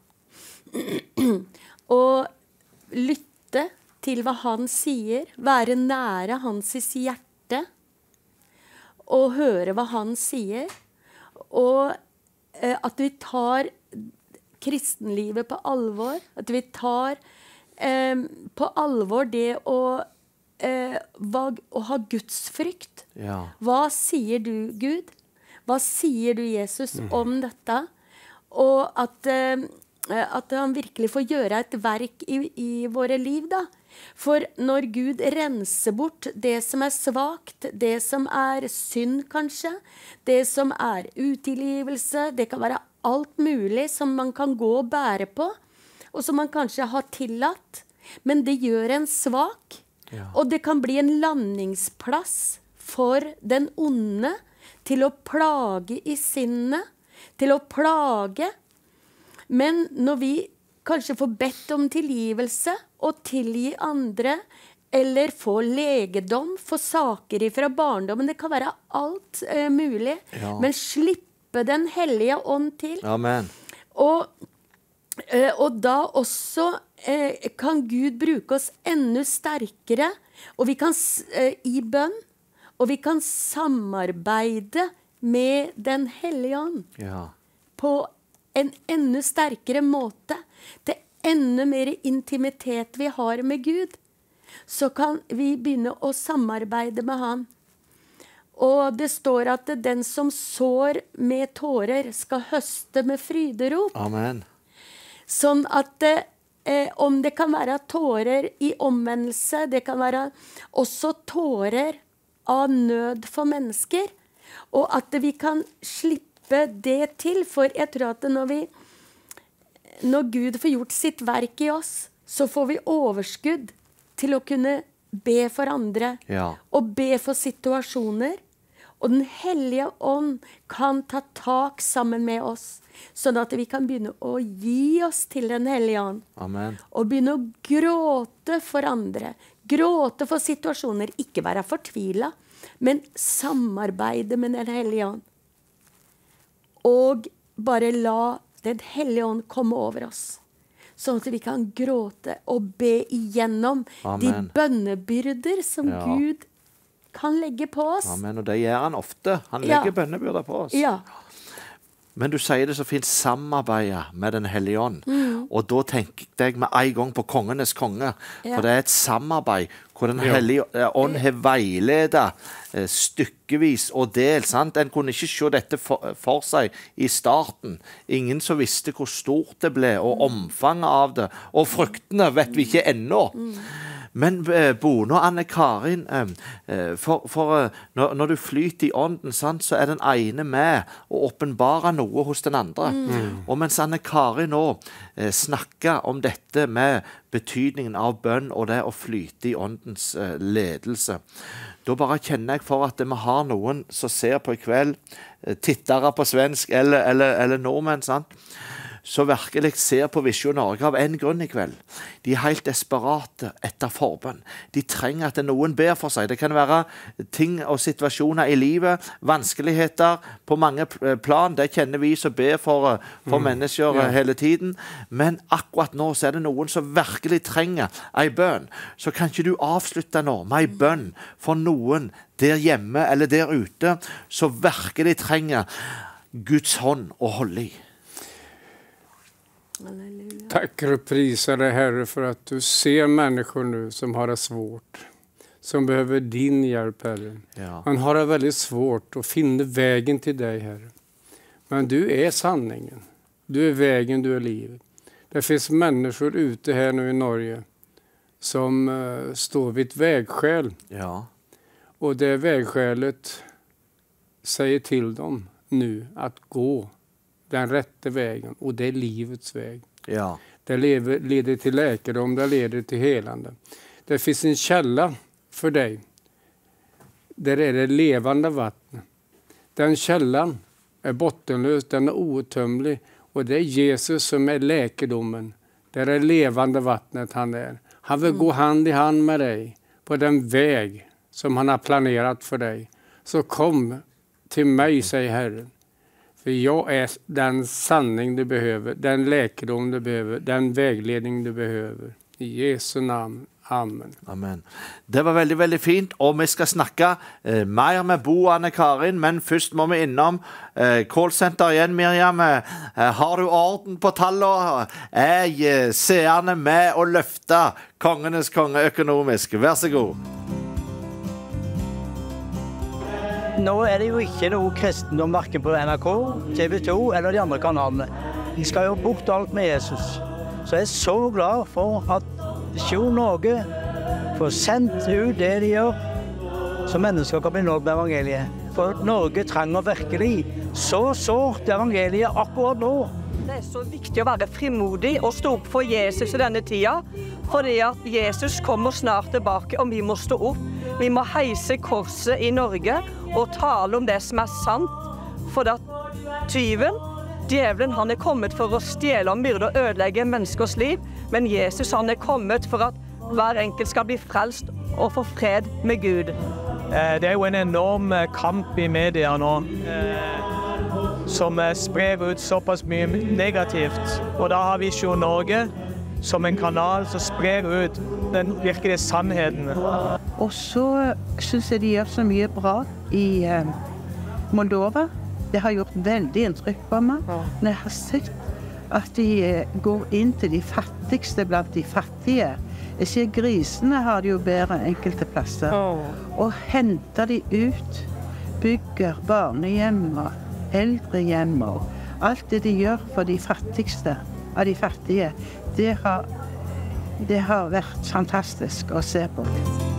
Og lytte til hva han sier, være nære hans hjerte, og høre hva han sier, og eh, at vi tar kristenlivet på alvor, at vi tar eh, på alvor det å, eh, hva, å ha gudsfrykt. Ja. Hva sier du, Gud? Hva sier du, Jesus, mm. om dette? Og at, eh, at han virkelig får gjøre et verk i, i våre liv, da. For når Gud renser bort det som er svagt, det som er synd kanskje, det som er utilgivelse, det kan være alt mulig som man kan gå og bære på, og som man kanskje har tillatt, men det gjør en svak, ja. Og det kan bli en landingsplass for den onde til å plage i sinnet, til å plage, men når vi kanskje få bedt om tilgivelse og tilgi andre, eller få legedom, få saker fra barndommen. Det kan være alt uh, mulig, ja. Men slippe den hellige ånd til. Amen. Og, uh, og da også uh, kan Gud bruke oss enda sterkere, og vi kan uh, i bønn, og vi kan samarbeide med den hellige ånd. Ja. på en enda sterkere måte, til enda mer intimitet vi har med Gud, så kan vi begynne å samarbeide med han. Og det står at den som sår med tårer skal høste med fryderop. Amen. Sånn at eh, om det kan være tårer i omvendelse, det kan være også tårer av nød for mennesker, og at vi kan slippe det til, for jeg tror at når vi, når Gud får gjort sitt verk i oss, så får vi overskudd til å kunne be for andre, ja. Og be for situasjoner, og den hellige ånd kan ta tak sammen med oss, sånn at vi kan begynne å gi oss til den hellige ånd. Amen. Og begynne å gråte for andre. Gråte for situasjoner. Ikke være fortvilet, men samarbeide med den hellige ånd. Og bare la den hellige ånd komme over oss. Sånn at vi kan gråte og be igjennom Amen. De bønnebyrder som ja. Gud kan legge på oss. Amen, og det gjør han ofte. Han legger ja. bønnebyrder på oss. Ja. Men du sier det så fint, samarbeide med den hellige ånd. Mm. Og da tenker jeg med en gang på kongenes konge. Ja. For det er et samarbeid hvor den Ja. hellige ånd har veiledet eh, stykkevis og del. Sant? En kunne ikke se dette for, for seg i starten. Ingen som visste hvor stort det ble, og omfanget av det. Og fruktene vet vi ikke ennå. Mm. Men eh, Bone og Anne-Karin, eh, for, for eh, når, når du flyter i ånden, sant, så er den ene med å åpenbare noe hos den andre. Mm. Og mens Anne-Karin nå eh, snakker om dette med betydningen av bønn og det å flyte i åndens eh, ledelse, da bare kjenner jeg for at vi har noen som ser på i kveld, eh, tittere på svensk eller, eller, eller nordmenn, sant? Så virkelig ser på Visjon Norge av en grunn i kveld. De er helt desperate etter forbønn. De trenger at noen ber for seg. Det kan være ting og situasjoner i livet, vanskeligheter på mange plan. Det kjenner vi som ber for, for mm. mennesker ja. Hele tiden. Men akkurat nå så er det noen som virkelig trenger en bønn. Så kan ikke du avslutte nå med en bønn for noen der hjemme eller der ute som virkelig trenger Guds hånd å holde i. Tack och prisar dig, Herre, för att du ser människor nu som har det svårt. Som behöver din hjälp, Herre. Ja. Man har det väldigt svårt att finna vägen till dig, Herre. Men du är sanningen. Du är vägen, du är livet. Det finns människor ute här nu i Norge som uh, står vid ett vägskäl. Ja. Och det vägskälet säger till dem nu att gå den rätta vägen, och det är livets väg. Ja. Det lever, leder till läkedom, det leder till helande. Det finns en källa för dig. Där är det levande vatten. Den källan är bottenlös, den är outtömlig, och det är Jesus som är läkedomen. Det är levande vattnet han är. Han vill mm. gå hand i hand med dig på den väg som han har planerat för dig. Så kom till mig, säger Herren. För jag är den sanning du behöver, den läkedom du behöver, den vägledning du behöver. I Jesu namn. Amen. Amen. Det var veldig, veldig fint, og vi skal snakke eh, mer med Bo og Anne-Karin, men først må vi innom eh, callcenter igjen, Miriam. Eh, har du orden på tallet? Er eh, seerne med å løfte kongenes konge økonomisk? Vær så god. Nå er det jo ikke noe kristendom hverken på N R K, T V to eller de andre kanalene. Vi skal jo bort alt med Jesus. Så jeg er så glad for at Visjon Norge får sendt ut det de gjør, så mennesker kan bli nådd med evangeliet. For Norge trenger virkelig så sårt evangeliet akkurat nå. Det er så viktig å være frimodig og stå opp for Jesus i denne tida, fordi at Jesus kommer snart tilbake, og vi må stå opp. Vi må heise korset i Norge og tale om det som er sant, for at tyven, djevelen, han er kommet for å stjele og myrde og ødelegge menneskers liv, men Jesus, han er kommet for at hver enkelt skal bli frelst og få fred med Gud. Det er jo en enorm kamp i media nå, som sprer ut såpass mye negativt. Og da har Visjon Norge som en kanal som sprer ut den virkelige sannheten. Og så synes jeg de gjør så mye bra i Moldova. Det har gjort veldig inntrykk på meg når jeg har sett at de går inn til de fattigste blant de fattige. Jeg ser grisene har det jo bedre enkelte plasser. Og henter de ut, bygger barnehjem og eldrehjem og alt det de gjør for de fattigste av de fattige, det har, det har vært fantastisk å se på.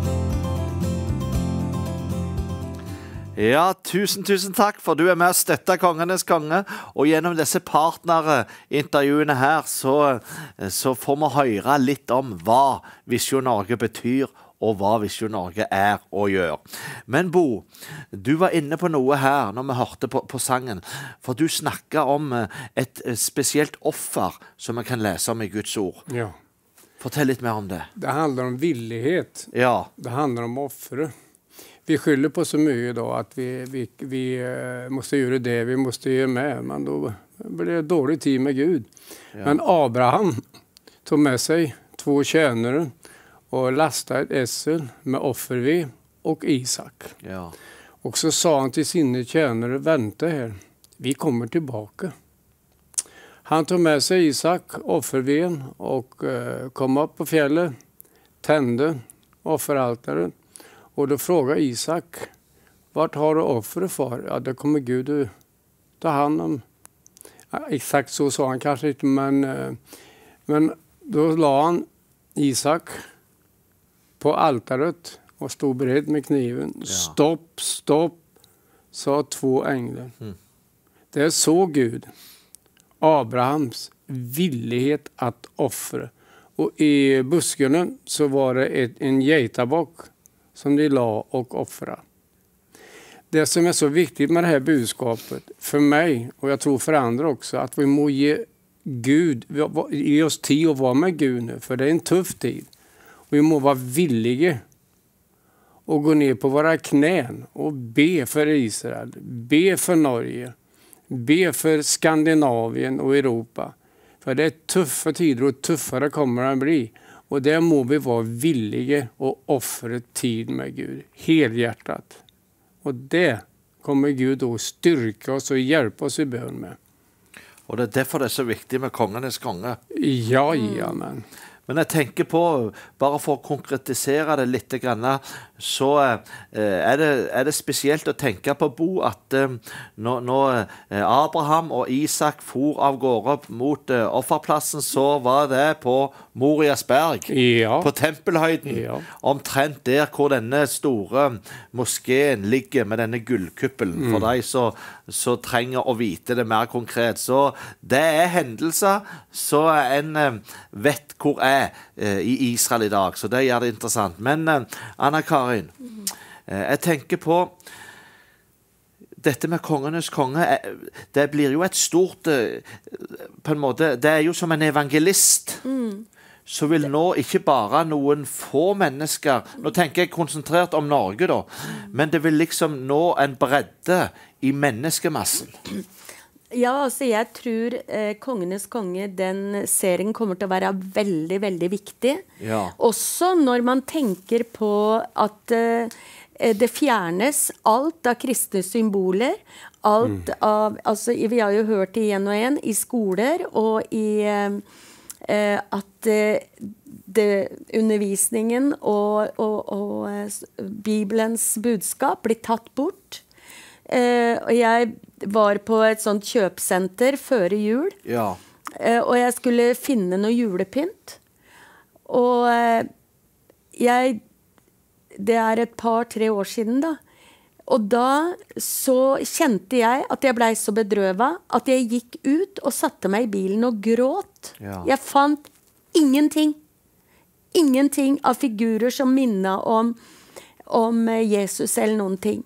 Ja, tusen, tusen takk for du er med å støtte Kongenes konge, og gjennom disse partnerintervjuene her så, så får vi høre litt om hva Visjon Norge betyr, og hva Visjon Norge er og gjør. Men Bo, du var inne på noe her når vi hørte på, på sangen, for du snakket om et spesielt offer som vi kan lese om i Guds ord. Ja. Fortell litt mer om det. Det handler om villighet. Ja. Det handler om offre. Vi skyller på så mye då att vi, vi, vi måste göra det, vi måste göra med, men då blir det dålig tid med Gud. Ja. Men Abraham tog med sig två tjänare och lastade ett essel med offerved och Isak. Ja. Och så sa han till sina tjänare, vänta här, vi kommer tillbaka. Han tog med sig Isak, offerveden, och uh, kom upp på fjället, tände offeraltaret. Och då frågar Isak, vart har du offret för? Ja, det kommer Gud att ta hand om. Ja, exakt så sa han kanske inte, men, men då la han Isak på altaret och stod beredd med kniven. Ja. Stopp, stopp, sa två änglar. Mm. Det såg Gud Abrahams villighet att offra. Och i buskarna så var det ett, en geitabock som de la och offra. Det som är så viktigt med det här budskapet för mig, och jag tror för andra också, att vi må ge Gud, ge oss tid att vara med Gud nu, för det är en tuff tid. Vi må vara villiga och gå ner på våra knän och be för Israel, be för Norge, be för Skandinavien och Europa. För det är tuffa tider och tuffare kommer det att bli. Och där må vi vara villiga och offra tid med Gud, helhjärtat. Och det kommer Gud då styrka oss och hjälpa oss i bön med. Och det är därför det är så viktigt med Kongenes konge. Ja, ja, men. Men jeg tenker på, bare for å konkretisere det litt grann, så er det, er det spesielt å tenke på, Bo, at når, når Abraham og Isak for av gårde mot offerplassen, så var det på Morias berg, ja. På tempelhøyden, ja. Omtrent der hvor denne store moskeen ligger med denne gullkuppelen, mm. for de så, så trenger å vite det mer konkret. Så det er hendelser, så en vet hvor er i Israel i dag, så det gjør det interessant. Men Anna-Karin, jeg tenker på dette med Kongenes konge, det blir jo et stort, på en måte, det er jo som en evangelist, mm. så vil nå ikke bare noen få mennesker, nå tenker jeg konsentrert om Norge da, men det vil liksom nå en bredde i menneskemassen. Ja, altså jeg tror eh, Kongenes konge, den serien kommer til å være veldig, veldig viktig. Ja. Også når man tenker på at eh, det fjernes alt av kristne symboler, alt mm. av, altså vi har jo hørt det igjen og igjen i skoler, og i eh, at eh, det, undervisningen og, og, og eh, Bibelens budskap blir tatt bort. Eh, og jeg var på et sånt kjøpsenter før jul, ja. eh, og jeg skulle finne noe julepynt, og eh, jeg, det er et par-tre år siden da, og da så kjente jeg at jeg ble så bedrøvet, at jeg gikk ut og satte meg i bilen og gråt. Ja. Jeg fant ingenting, ingenting av figurer som minnet om, om Jesus eller noen ting.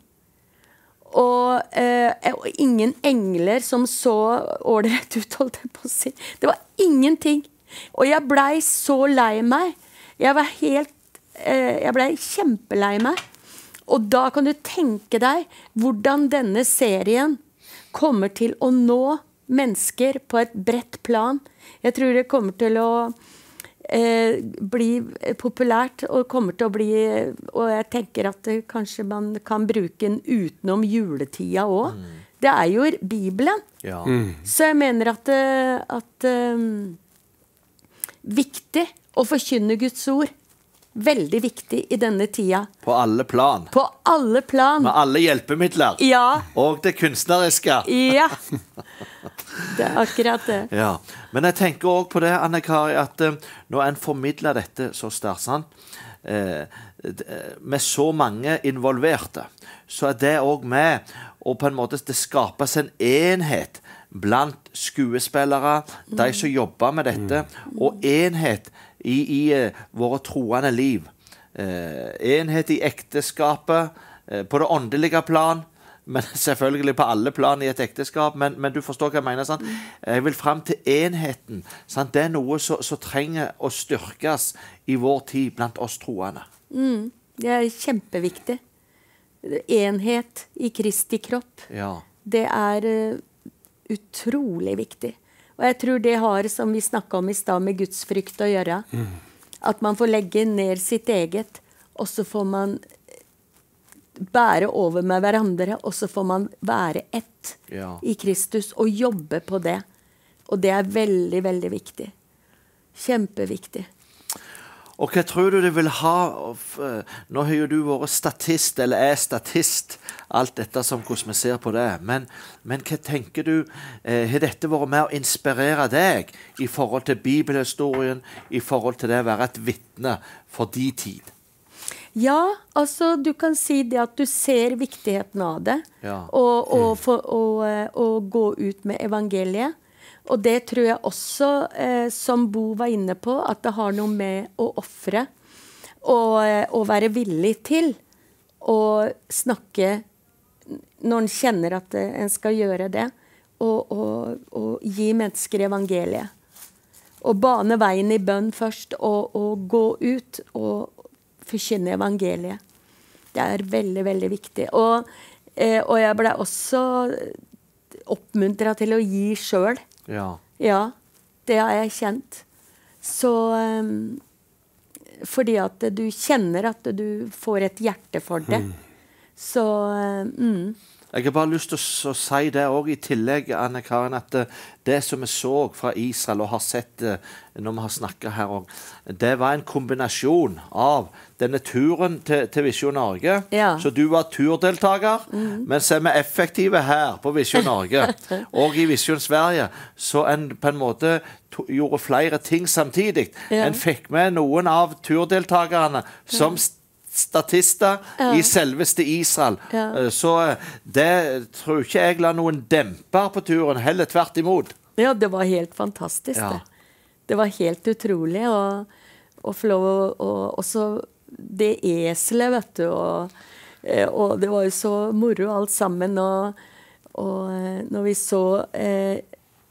Og, eh, og ingen engler som så ålreit ut, holdt jeg på å si. Det var ingenting. Og jeg ble så lei meg. Jeg var helt, eh, jeg ble kjempelei meg. Og da kan du tenke deg hvordan denne serien kommer til å nå mennesker på et bredt plan. Jeg tror det kommer til å Eh, bli populært og kommer til å bli, og jeg tenker at det, kanskje man kan bruke den utenom juletida også. Mm. det er jo Bibelen. Ja. Mm. Så jeg mener at, at um, viktig å forkynne Guds ord. Veldig viktig i denne tida. På alle plan. På alle plan. Med alle hjelpemidler. Ja. Og det kunstneriske. Ja. Det er akkurat det. Ja. Men jeg tenker også på det, Anne-Kari, at uh, når en formidler dette så sterkt, sant? Eh, med så mange involverte, så er det også med, og på en måte det skapes en enhet blant skuespillere, mm. de som jobber med dette, mm. og enhet i, i uh, våre troende liv. Eh, enhet i ekteskapet, eh, på det åndelige plan, men selvfølgelig på alle plan i et ekteskap, men, men du forstår hva jeg mener, sant? Jeg vil frem til enheten, sant? Det er noe som trenger å styrkes i vår tid blant oss troende. Mm, det er kjempeviktig. Enhet i Kristi kropp, ja. Det er uh, utrolig viktig. Og jeg tror det har, som vi snakket om i sted, med Guds frykt å gjøre. Mm. At man får legge ned sitt eget, og så får man bære over med hverandre, og så får man være ett ja. I Kristus, og jobbe på det. Og det er veldig, veldig viktig. Kjempeviktig. Og hva tror du det vil ha, nå har jo du vært statist, eller er statist, alt dette som hvordan vi ser på det, men, men hva tenker du, eh, har dette vært med å inspirere deg i forhold til bibelhistorien, i forhold til det å være et vittne for de tid? Ja, altså du kan si det at du ser viktigheten av det, ja. og, og, for, og, og gå ut med evangeliet. Og det tror jeg også, eh, som Bo var inne på, at det har noe med å offre, og, og være villig til å snakke når en kjenner at en skal gjøre det, og, og, og gi mennesker evangeliet. Og bane veien i bønn først, og, og gå ut og forkynne evangeliet. Det er veldig, veldig viktig. Og, eh, og jeg ble også oppmuntret til å gi selv. Ja. Ja, det har jeg kjent. Så um, fordi at du kjenner at du får et hjerte for det. Mm. Så um, Jeg har bare lyst til å, å si det også i tillegg, Anne-Karin, at det, det som vi så fra Israel og har sett det når vi har snakket her også, det var en kombinasjon av denne turen til, til Visjon Norge. Ja. Så du var turdeltaker, mm. men så er vi effektive her på Visjon Norge og i Visjon Sverige, så en på en måte to, gjorde flere ting samtidig. Ja. En fikk med noen av turdeltakerne som statister ja. I selveste Israel. Ja. Så det tror ikke jeg la noen demper på turen, heller tvert imot. Ja, det var helt fantastisk. Ja. Det. det var helt utrolig å, å få lov å også det eselet, vet du, og, og det var jo så moro alt sammen, og, og når vi så eh,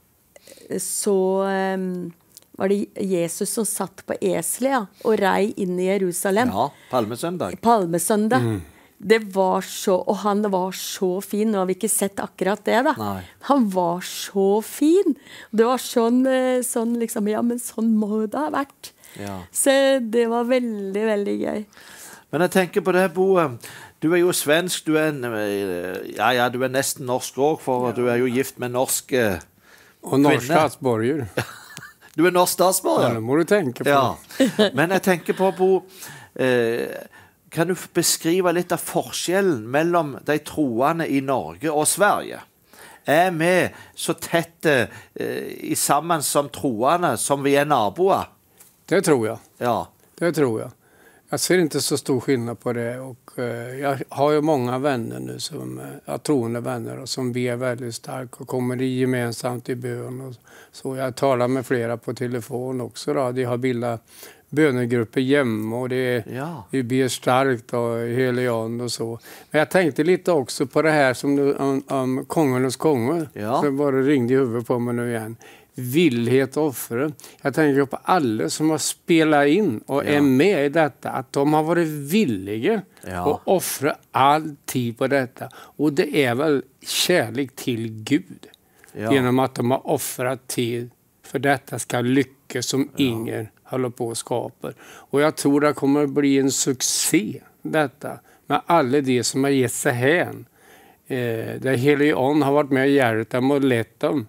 så eh, var det Jesus som satt på eselet, ja, og rei inn i Jerusalem. Ja, Palmesøndag. Palmesøndag. Mm. Det var så, og han var så fin. Nå har vi ikke sett akkurat det, da. Nei. Han var så fin. Det var sånn, sånn liksom, ja, men sånn må det ha vært. Ja. Så det var veldig, veldig gøy. Men jeg tenker på det, Bo. Du er jo svensk, du er, ja, ja, du er nesten norsk også, for ja. Du er jo gift med norsk eh, og norsk statsborger. Du er norsk statsborger? Ja, det må du tenke på. Ja. Men jeg tenker på, Bo, eh, kan du beskrive litt av forskjellen mellom de troende i Norge og Sverige? Er vi så tett eh, i sammen som troende som vi er naboer? Det tror jag. Ja. Det tror jag. Jag ser inte så stor skillnad på det. Och, eh, jag har ju många vänner nu, som är troende vänner, och som ber väldigt starkt och kommer i gemensamt i bön. Och så jag talar med flera på telefon också. Då. De har bildat bönegrupper hemma, och det, ja. Vi ber starkt och helion och så. Men jag tänkte lite också på det här som du, om, om kongernas konge. Ja. Så bara ringde i huvudet på mig nu igen. Villhet och offre. Jag tänker på alla som har spelat in och ja. Är med i detta, att de har varit villiga ja. att offra all tid på detta. Och det är väl kärlek till Gud. Ja. Genom att de har offrat tid för detta ska lyckas som ja. Ingen håller på att skapa. Och jag tror det kommer att bli en succé detta med alla de som har gett sig hän eh, där helig ånd har varit med och hjälpt dem och lett dem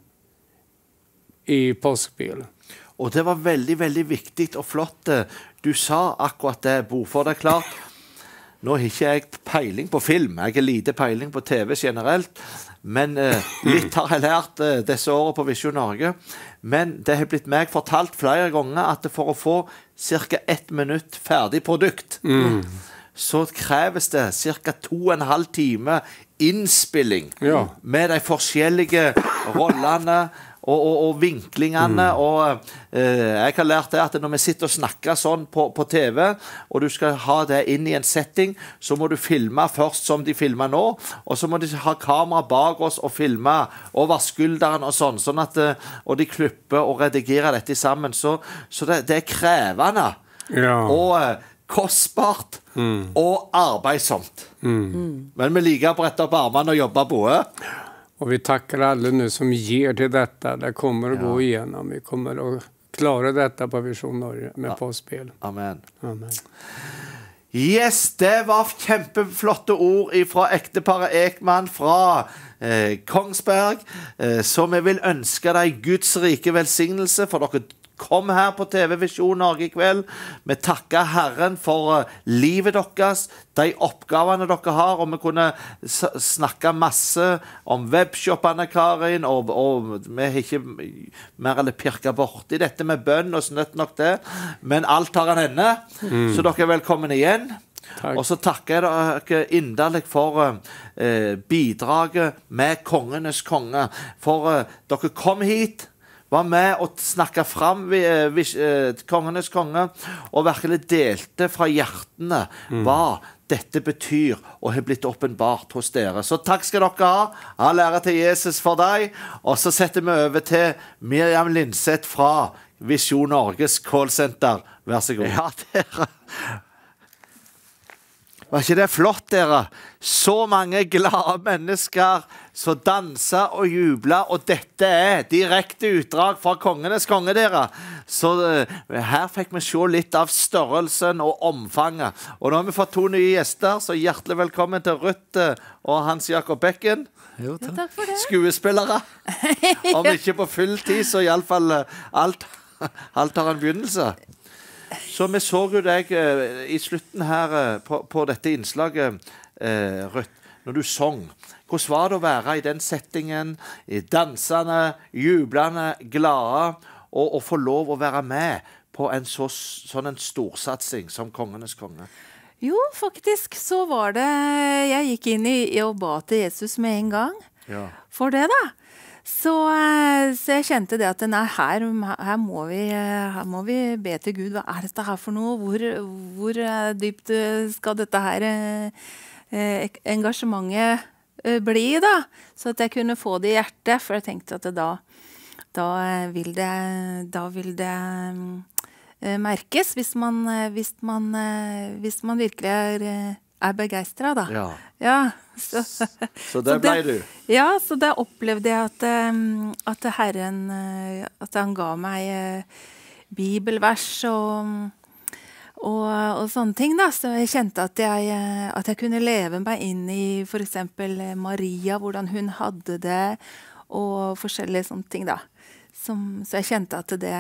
i påskspel. Og det var veldig, veldig viktig og flott. Du sa akkurat det, Bo, for det er klart. Nå har ikke jeg peiling på film. Jeg har lite peiling på T V generelt. Men eh, litt har jeg lært eh, disse årene på Visjon Norge. Men det har blitt meg fortalt flere ganger at for å få cirka ett minutt ferdig produkt, mm. så kreves det cirka to og en halv time innspilling ja. med de forskjellige rollene og, og, og vinklingene. Mm. Og eh, jeg har lært det at når vi sitter og snakker sånn på, på T V, og du skal ha det inn i en setting, så må du filme først som de filmer nå, og så må de ha kamera bak oss og filme over skulderen og sånn, sånn at, og de klipper og redigerer dette sammen. Så, så det, det er krevende ja. og eh, kostbart mm. og arbeidsomt. Mm. Men vi liker å brette opp armene og jobbe på det. Och vi tackar alla nu som ger till detta. Det kommer att ja. gå igenom. Vi kommer att klara detta på Visjon Norge med ja. påspel. Amen. Amen. Yes, det var kjempeflotte ord fra ekteparet Ekman fra eh, Kongsberg. Eh, så vi vil ønske deg Guds rike velsignelse for dere kom her på T V Visjon Norge i kveld. Vi takker Herren for uh, livet deres, de oppgavene dere har, og vi kunne snakke masse om webshoppene, Karin, og, og vi har ikke mer eller pirket bort i dette med bønn og snøtt nok det, men alt har en ende, mm. så dere er velkommen igjen. Takk. Og så takker jeg dere inderlig for uh, bidraget med kongenes konge, for uh, dere kom hit, var med og snakket frem ved, ved, ved, kongenes konge, og virkelig delte fra hjertene mm. hva dette betyr, og har blitt åpenbart hos dere. Så takk skal dere ha. All ære til Jesus for deg. Og så setter vi over til Miriam Lindseth fra Visjon Norges callcenter. Vær så god. Ja, dere. Var ikke det flott, dere? Så mange glade mennesker som danser og jubler, og dette er direkte utdrag fra kongenes konge, dere. Så uh, her fikk vi se litt av størrelsen og omfanget. Og nå har vi fått to nye gjester, så hjertelig velkommen til Ruth og Hans Jakob Bekken. Jo, takk. Takk for det. Skuespillere. Om ikke på full tid, så i alle fall uh, alt, alt har en begynnelse. Så vi så jo deg uh, i slutten her uh, på, på dette innslaget, uh, Ruth, når du sang. Hvordan var det å være i den settingen, i dansene, jublende, glade, og, og få lov å være med på en så, sånn en storsatsing som kongenes konge? Jo, faktisk så var det, jeg gikk inn i, i og ba til Jesus med en gang, ja. for det da. Så, så jeg kjente det at nei, her, her, må vi, her må vi be til Gud. Hva er dette her for noe? Hvor, hvor dypt skal dette her eh, engasjementet eh, bli da? Så at jeg kunne få det i hjertet, for jeg tenkte at da, da vil det, da vil det eh, merkes hvis man, hvis, man, eh, hvis man virkelig er er begeistret da. Ja. Ja. Så, så det ble du? Ja, så da opplevde jeg at, um, at Herren, uh, at han ga meg uh, bibelvers og, og, og sånne ting da. Så jeg kjente at jeg, uh, at jeg kunne leve meg inn i for eksempel Maria, hvordan hun hadde det, og forskjellige sånne ting da. Som, så jeg kjente at det...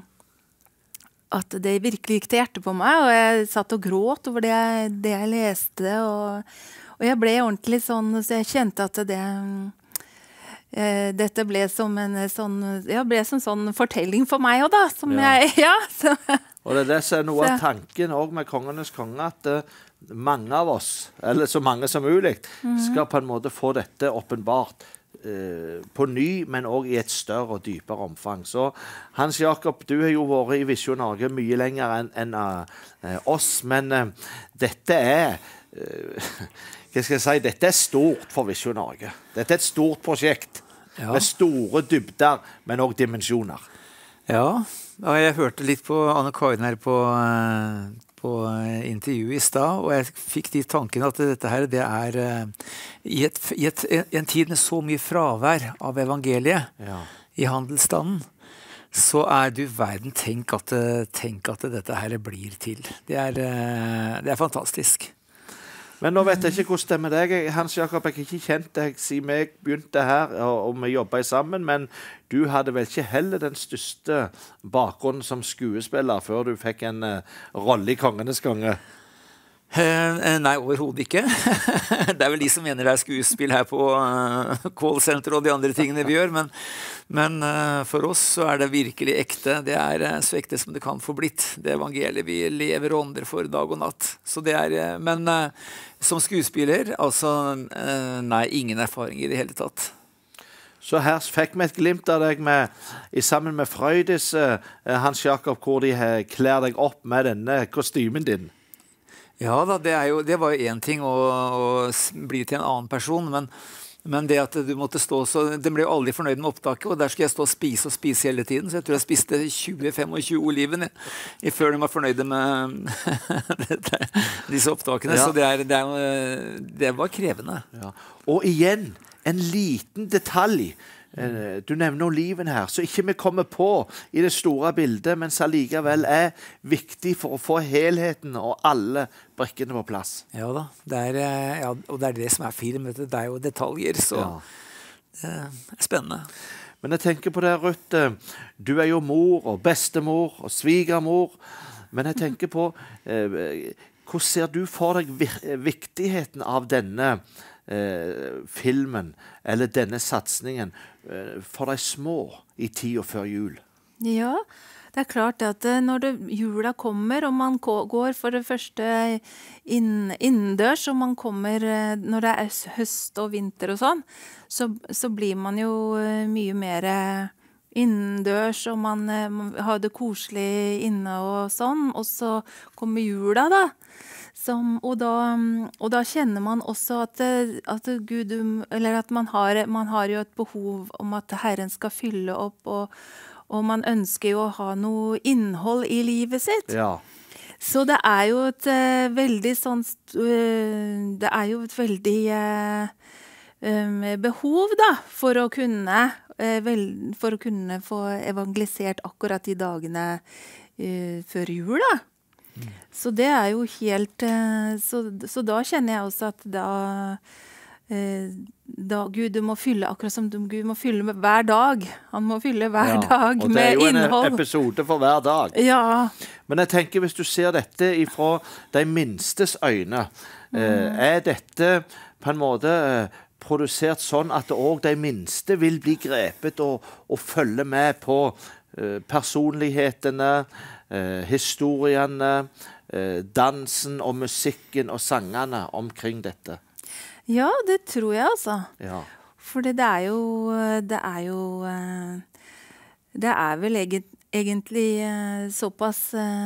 at det virkelig gikk til hjertet på meg, og jeg satt og gråt over det, det jeg leste, og, og jeg ble ordentlig sånn, så jeg kjente at det, eh, dette ble som en sånn, ja, ble som en sånn fortelling for meg også da, som ja. jeg, ja. Så, og det er det som er noe så. Av tanken også med kongenes konge, at uh, mange av oss, eller så mange som mulig, mm-hmm. skal på en måte få dette åpenbart, Uh, på ny, men også i et større og dypere omfang. Så Hans Jakob, du har jo vært i Visjon Norge mye lenger enn en, uh, oss, men uh, dette er uh, hva skal jeg si, dette er stort for Visjon Norge. Dette er et stort prosjekt ja. Med store dybder, men også dimensjoner. Ja, og jeg hørte litt på Anne Karin her på uh, på intervju i stad, og jeg fikk de tankene at dette her, det er uh, i, et, i et, en tid med så mye fravær av evangeliet ja. I handelsstanden, så er du verden, tenk at, tenk at dette her blir til. Det er, uh, det er fantastisk. Men nå vet jeg ikke hvordan det er med deg. Hans Jakob, jeg har ikke kjent deg siden jeg begynte her, og, og vi jobbet sammen, men du hadde vel ikke heller den største bakgrunnen som skuespiller før du fikk en uh, rolle i Kongenes konge? Uh, nei, overhodet ikke. Det er vel de som mener det er skuespill her på uh, callcenter og de andre tingene vi gjør, men, men uh, for oss så er det virkelig ekte. Det er uh, så ekte som det kan få blitt. Det evangeliet vi lever og ånder for dag og natt. Så det er, uh, men uh, som skuespiller, altså uh, nei, ingen erfaring i det hele tatt. Så her fikk vi et glimt av deg med, i sammen med Frøydis, uh, Hans Jakob, hvor de uh, klær deg opp med denne kostymen din. Ja da, det, er jo, det var jo en ting å, å bli til en annen person, men, men det at du måtte stå så, den ble jo aldri fornøyd med opptaket, og der skulle jeg stå og spise og spise hele tiden, så jeg tror jeg spiste tjue til tjuefem oliven i, i før de var fornøyde med disse opptakene, ja. Så det, er, det, er, det var krevende. Ja. Og igjen, en liten detalj. Du nevner oliven her, så ikke vi kommer på i det store bildet, men så likevel er viktig for å få helheten og alle brikkene på plass. Ja da, det er, ja, og det er det som er film, det er jo detaljer, så ja. Det er spennende. Men jeg tenker på det, Ruth, du er jo mor og bestemor og svigermor, men jeg tenker på, eh, hvordan ser du for deg viktigheten av denne Eh, filmen eller denne satsningen eh, for de små i tida før jul? Ja, det er klart at når det, jula kommer og man går for det første inn, innendørs og man kommer når det er høst og vinter og sånn, så, så blir man jo mye mer innendørs og man, man har det koselig inne og sånn, og så kommer jula da. Som, og, da, og da kjenner man også at, at Gud, eller at man har, man har jo et behov om at Herren skal fylle opp, og, og man ønsker jo å ha noe innhold i livet sitt. Ja. Så det er jo et uh, veldig sånn, uh, det er jo et veldig uh, um, behov da, for å kunne, uh, vel, for å kunne få evangelisert akkurat de dagene uh, før jul da. Så det er jo helt så, så da kjenner jeg også at da, da Gud må fylle akkurat som Gud må fylle med hver dag. Han må fylle hver ja, dag med innhold. Og det er jo innhold. En episode for hver dag. Ja. Men jeg tenker hvis du ser dette ifra de minstes øyne, mm. er dette på en måte produsert sånn at også de minste vil bli grepet og, og følge med på personlighetene, Eh, historiene, eh, dansen og musikken og sangene omkring dette? Ja, det tror jeg altså. Ja. For det er jo, det er jo, det er vel egentlig såpass,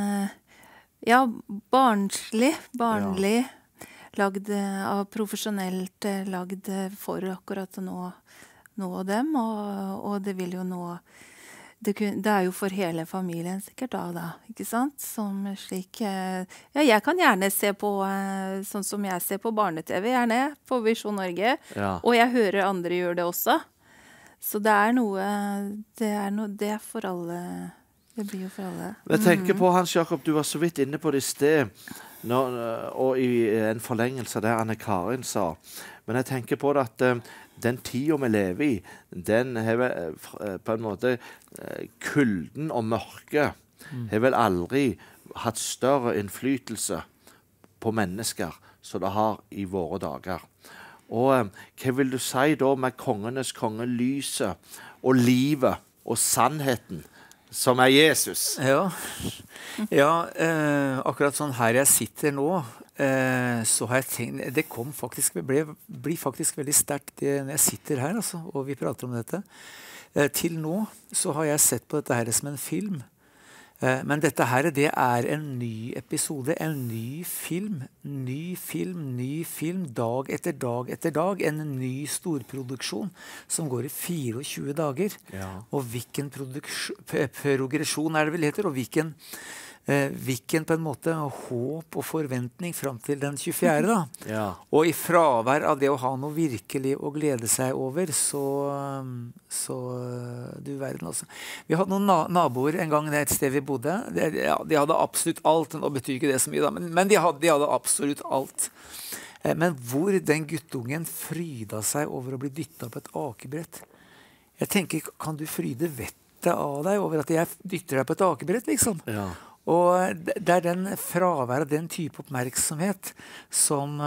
ja, barnslig, barnlig, ja. Lagd av profesjonelt, lagd for akkurat å nå, nå dem, og, og det vil jo nå Det, kun, det er jo for hele familien sikkert da, da, ikke sant? Som slik, ja, jeg kan gjerne se på, sånn som jeg ser på barne-tv, gjerne, på Visjon Norge, ja. Og jeg hører andre gjøre det også. Så det er noe, det er noe, det er for alle, det blir jo for alle. Jeg tenker på, Hans Jakob, du var så vidt inne på det i sted, når, og i en forlengelse av det Anne Karin sa, men jeg tenker på det at den tiden vi lever i, den har på en måte kulden og mørket mm. har vel aldri hatt større innflytelse på mennesker som det har i våre dager. Og hva vil du si da med kongenes konge, lyset og livet og sannheten som er Jesus? Ja, ja eh, akkurat sånn her jeg sitter nå, Eh, så har jeg tenkt, det kom faktisk, ble, blir faktisk veldig sterkt når jeg sitter her, altså, og vi prater om dette. Eh, til nå så har jeg sett på dette her som en film. Eh, men dette her, det er en ny episode, en ny film, ny film, ny film, dag etter dag etter dag. En ny storproduksjon som går i tjuefire dager. Ja. Og hvilken progresjon er det vel heter, og hvilken Eh, hvilken på en måte håp og forventning fram til den tjuefjerde da. Ja. Og i fravær av det å ha noe virkelig å glede seg over, så, så du verden også. Vi hadde noen na naboer en gang et sted vi bodde. De, ja, de hadde absolutt alt, nå betyr ikke det så mye da, men, men de, hadde, de hadde absolutt alt. Eh, men hvor den guttungen fryda seg over å bli dyttet på et akebrett. Jeg tenker, kan du fryde vettet av deg over at jeg dytter deg på et akebrett, liksom? Ja. Og det er den fraværet, den type oppmerksomhet som,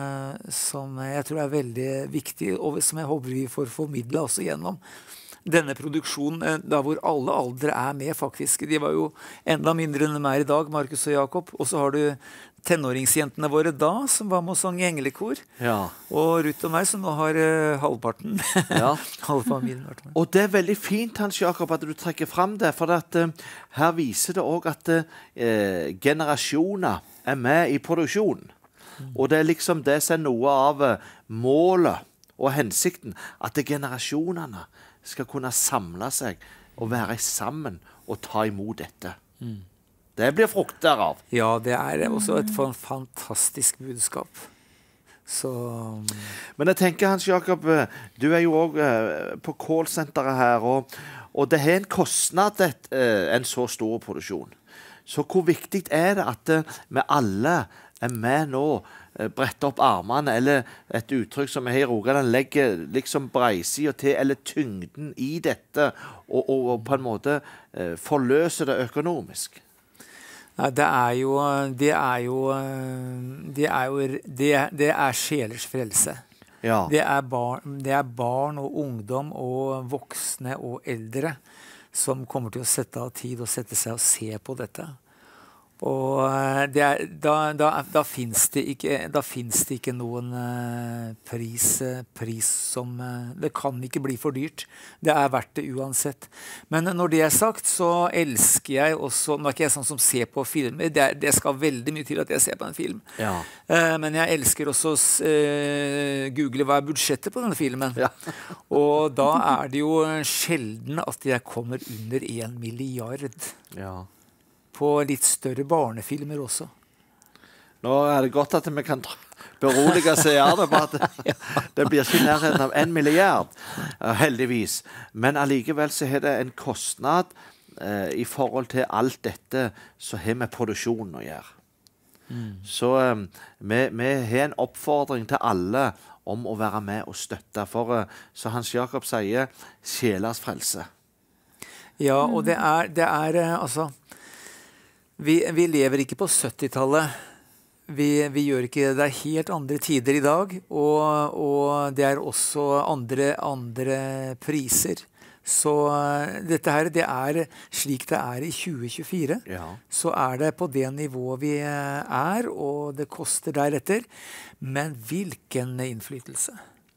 som jeg tror er veldig viktig, og som jeg håper vi får formidlet også gjennom denne produksjonen, da hvor alle aldre er med faktisk. De var jo enda mindre enn de er i dag, Markus og Jakob. Og så har du tenåringsjentene våre da, som var med å sange englekor. Ja. Og Ruth og meg, som nå har uh, halvparten. Ja. Halve familien. Og det er veldig fint, Hans Jakob, at du trekker frem det, for at, uh, her viser det også at uh, generasjoner er med i produksjonen. Mm. Og det er liksom det som er noe av uh, målet og hensikten, at det generasjonene skal kunne samle seg og være sammen og ta imot dette. Mm. Det blir frukt derav. Ja, det er også et fantastisk budskap. Så... Men jeg tenker, Hans Jakob, du er jo også uh, på callsenteret her, og, og det har en kostnad, et, uh, en så stor produksjon. Så hvor viktig er det at uh, vi alle er med nå, uh, bretter opp armene, eller et uttrykk som er her i Rogaland, legger liksom breisida til, eller tyngden i dette, og, og, og på en måte uh, forløser det økonomisk? Nei, det er jo det er jo det er jo det, det er sjelers frelse. Ja. Det er barn, det er barn og ungdom og voksne og eldre som kommer til å sette av tid og sette seg og se på dette. Og det er, da, da, da finnes det ikke, da finnes det ikke noen uh, pris, uh, pris som uh, det kan ikke bli for dyrt. Det er verdt det uansett. Men når det er sagt, så elsker jeg også, nå er ikke jeg sånn som ser på filmer, det, er, det skal veldig mye til at jeg ser på en film. Ja. Uh, men jeg elsker også å uh, google hva er budsjettet på denne filmen. Ja. Og da er det jo sjelden at jeg kommer under en milliard. Ja. På litt større barnefilmer også. Nå er det godt at vi kan berolige seerne på at det blir ikke nærheten av en milliard, heldigvis. Men allikevel så er det en kostnad eh, i forhold til alt dette som har med produksjonen å gjøre. Mm. Så eh, vi, vi har en oppfordring til alle om å være med og støtte. For eh, så Hans Jakob sier, sjelers frelse. Ja, og det er, det er altså... Vi, vi lever ikke på syttitallet. Vi, vi gjør ikke det. Det er helt andre tider i dag, og, og det er også andre, andre priser. Så dette her, det er slik det er i tjue tjuefire. Ja. Så er det på det nivået vi er, og det koster deretter. Men hvilken innflytelse?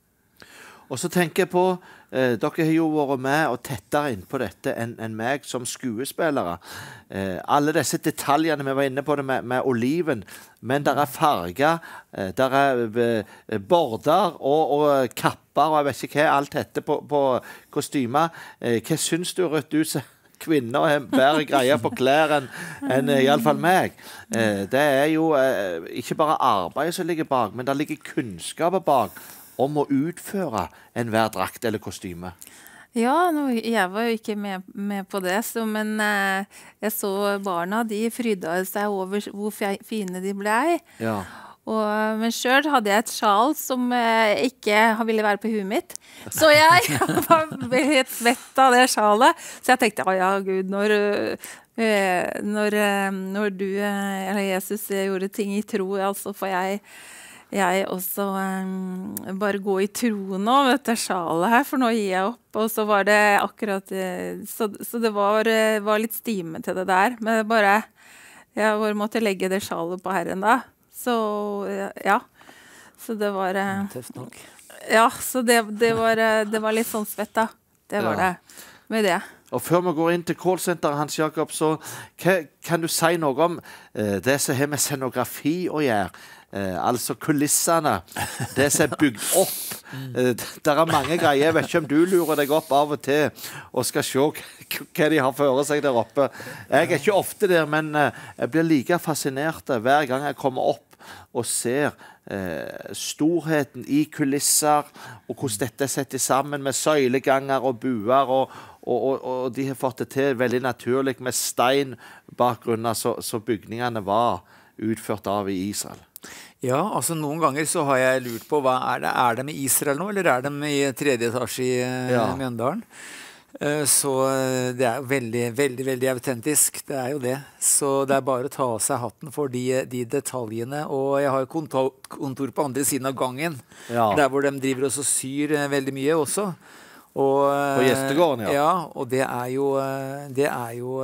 Og så tenker jeg på, eh, dere har jo vært med og tettere inn på dette enn en meg som skuespillere. Eh, alle disse detaljene, vi var inne på det med, med oliven, men der er farger, eh, der er eh, border og, og kapper, og jeg vet ikke hva alt heter på, på kostymer. Eh, hva synes du, Ruth, du ser? Kvinner har bedre greier på klær enn en, i alle fall meg. Eh, det er jo eh, ikke bare arbeid som ligger bak, men det ligger kunnskaper bak om å utføre enhver drakt eller kostyme. Ja, no, jeg var jo ikke med, med på det, så, men eh, jeg så barna, de fryda seg over hvor fine de ble. Ja. Og, men selv hadde jeg et sjal som eh, ikke ville være på huet mitt. Så jeg var helt svett av det sjalet. Så jeg tenkte, å ja, Gud, når, eh, når, når du, eh, eller Jesus, gjorde ting i tro, altså får jeg jeg også um, bare gå i tro nå med dette sjalet her, for nå gir jeg opp. Og så var det akkurat, så, så det var, var litt stime til det der, men det bare, jeg bare måtte legge det sjalet på Herren da. Så ja, så det var... Tøft nok. Ja, så det, det, var, det var litt sånn svett da. Det var ja. det, med det. Og før vi går inn til callsenteret, Hans Jakob, så kan, kan du si noe om eh, det som har med scenografi å gjøre? Eh, altså kulissene, det som er bygd opp. Eh, der er mange greier. Jeg vet ikke om du lurer deg opp av og til og skal se hva de har for seg der oppe. Jeg er ikke ofte der, men eh, jeg blir like fascinert hver gang jeg kommer opp og ser eh, storheten i kulisser, og hvordan dette er sett sammen med søyleganger og buer, og, og, og, og de har fått det til veldig naturlig med steinbakgrunner, så, så bygningene var utført av i Israel. Ja, altså noen ganger så har jeg lurt på hva er det, er det med Israel nå, eller er det med i tredje etasje i ja. Mjøndalen? Så det er jo veldig, veldig, veldig autentisk, det er jo det. Så det er bare å ta av seg hatten for de, de detaljene, og jeg har kontor, kontor på andre siden av gangen, ja. Der hvor de driver og syr veldig mye også. Og, på gjestegården, ja. Ja, og det er jo, det er jo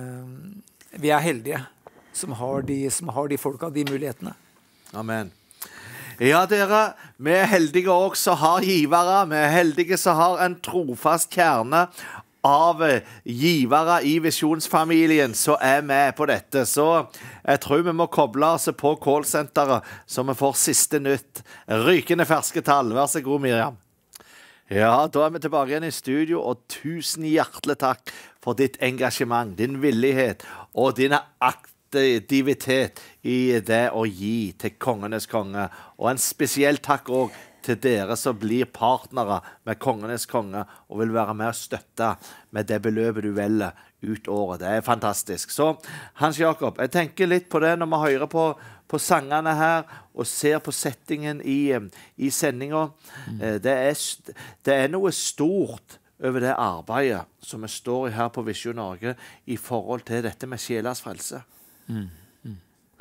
vi er heldige som har de, som har de folka, de mulighetene. Amen. Ja, dere, vi er heldige også som har givere. Vi er heldige som har en trofast kjerne av givere i visjonsfamilien som er med på dette. Så jeg tror vi må koble oss på callsenteret så vi får siste nytt. Rykende ferske tall. Vær så god, Miriam. Ja, da er vi tilbake igjen i studio, og tusen hjertelig takk for ditt engasjement, din villighet og dine aktivitet i det å gi til kongenes konge. Og en spesiell takk også til dere som blir partnere med kongenes konge og vil være med og støtte med det beløpet du velger ut året. Det er fantastisk. Så Hans Jakob, jeg tenker litt på det når vi hører på, på sangene her og ser på settingen i, i sendingen. Mm. Det, er, det er noe stort over det arbeidet som vi står i her på Visjon Norge i forhold til dette med sjelers frelse. Mm. Mm.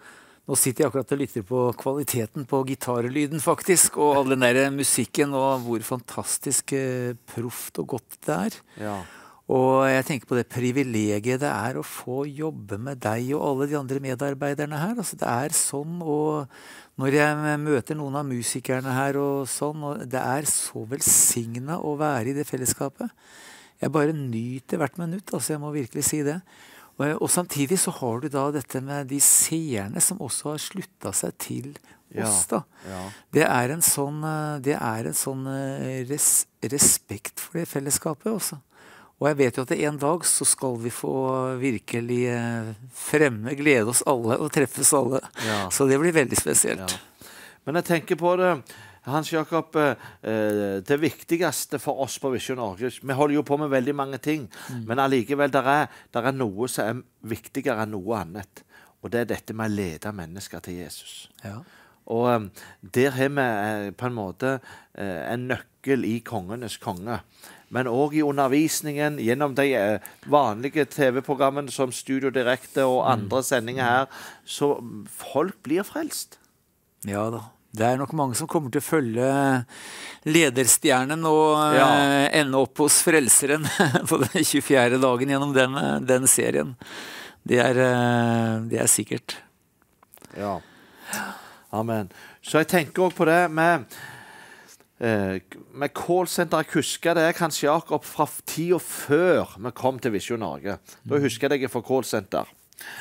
Nå sitter jeg akkurat og lytter på kvaliteten på gitarlyden faktisk, og all den der musikken, og hvor fantastisk eh, proft og godt det er. Ja. Og jeg tenker på det privilegiet det er å få jobbe med deg og alle de andre medarbeiderne her. Altså, det er sånn, og når jeg møter noen av musikerne her og sånn, og det er så velsignet å være i det fellesskapet. Jeg bare nyter hvert minutt, altså jeg må virkelig si det. Og, og samtidig så har du da dette med de seerne som også har sluttet seg til oss da. Ja, ja. Det er en sånn, det er en sånn res, respekt for det fellesskapet også. Og jeg vet jo at en dag så skal vi få virkelig fremme, glede oss alle og treffes alle. Ja. Så det blir veldig spesielt. Ja. Men jeg tenker på det, Hans Jakob, det viktigste for oss på Visjon Norge, vi holder jo på med veldig mange ting, mm. men allikevel der er, der er noe som er viktigere enn noe annet. Og det er dette med å lede mennesker til Jesus. Ja. Og der har vi på en måte en nøkkel i kongenes konge. Men også i undervisningen, gjennom de vanlige T V-programmene som Studio Direkte og andre sendinger her, så folk blir frelst. Ja da. Det er nok mange som kommer til å følge lederstjernen og ja. eh, ende opp hos frelseren på den tjuefjerde dagen gjennom den, den serien. Det er, det er sikkert. Ja. Amen. Så jeg tenker også på det med, eh, med callsenter. Jeg husker det kanskje Jakob fra tiden før vi kom til Visjon Norge. Da husker jeg fra callsenter.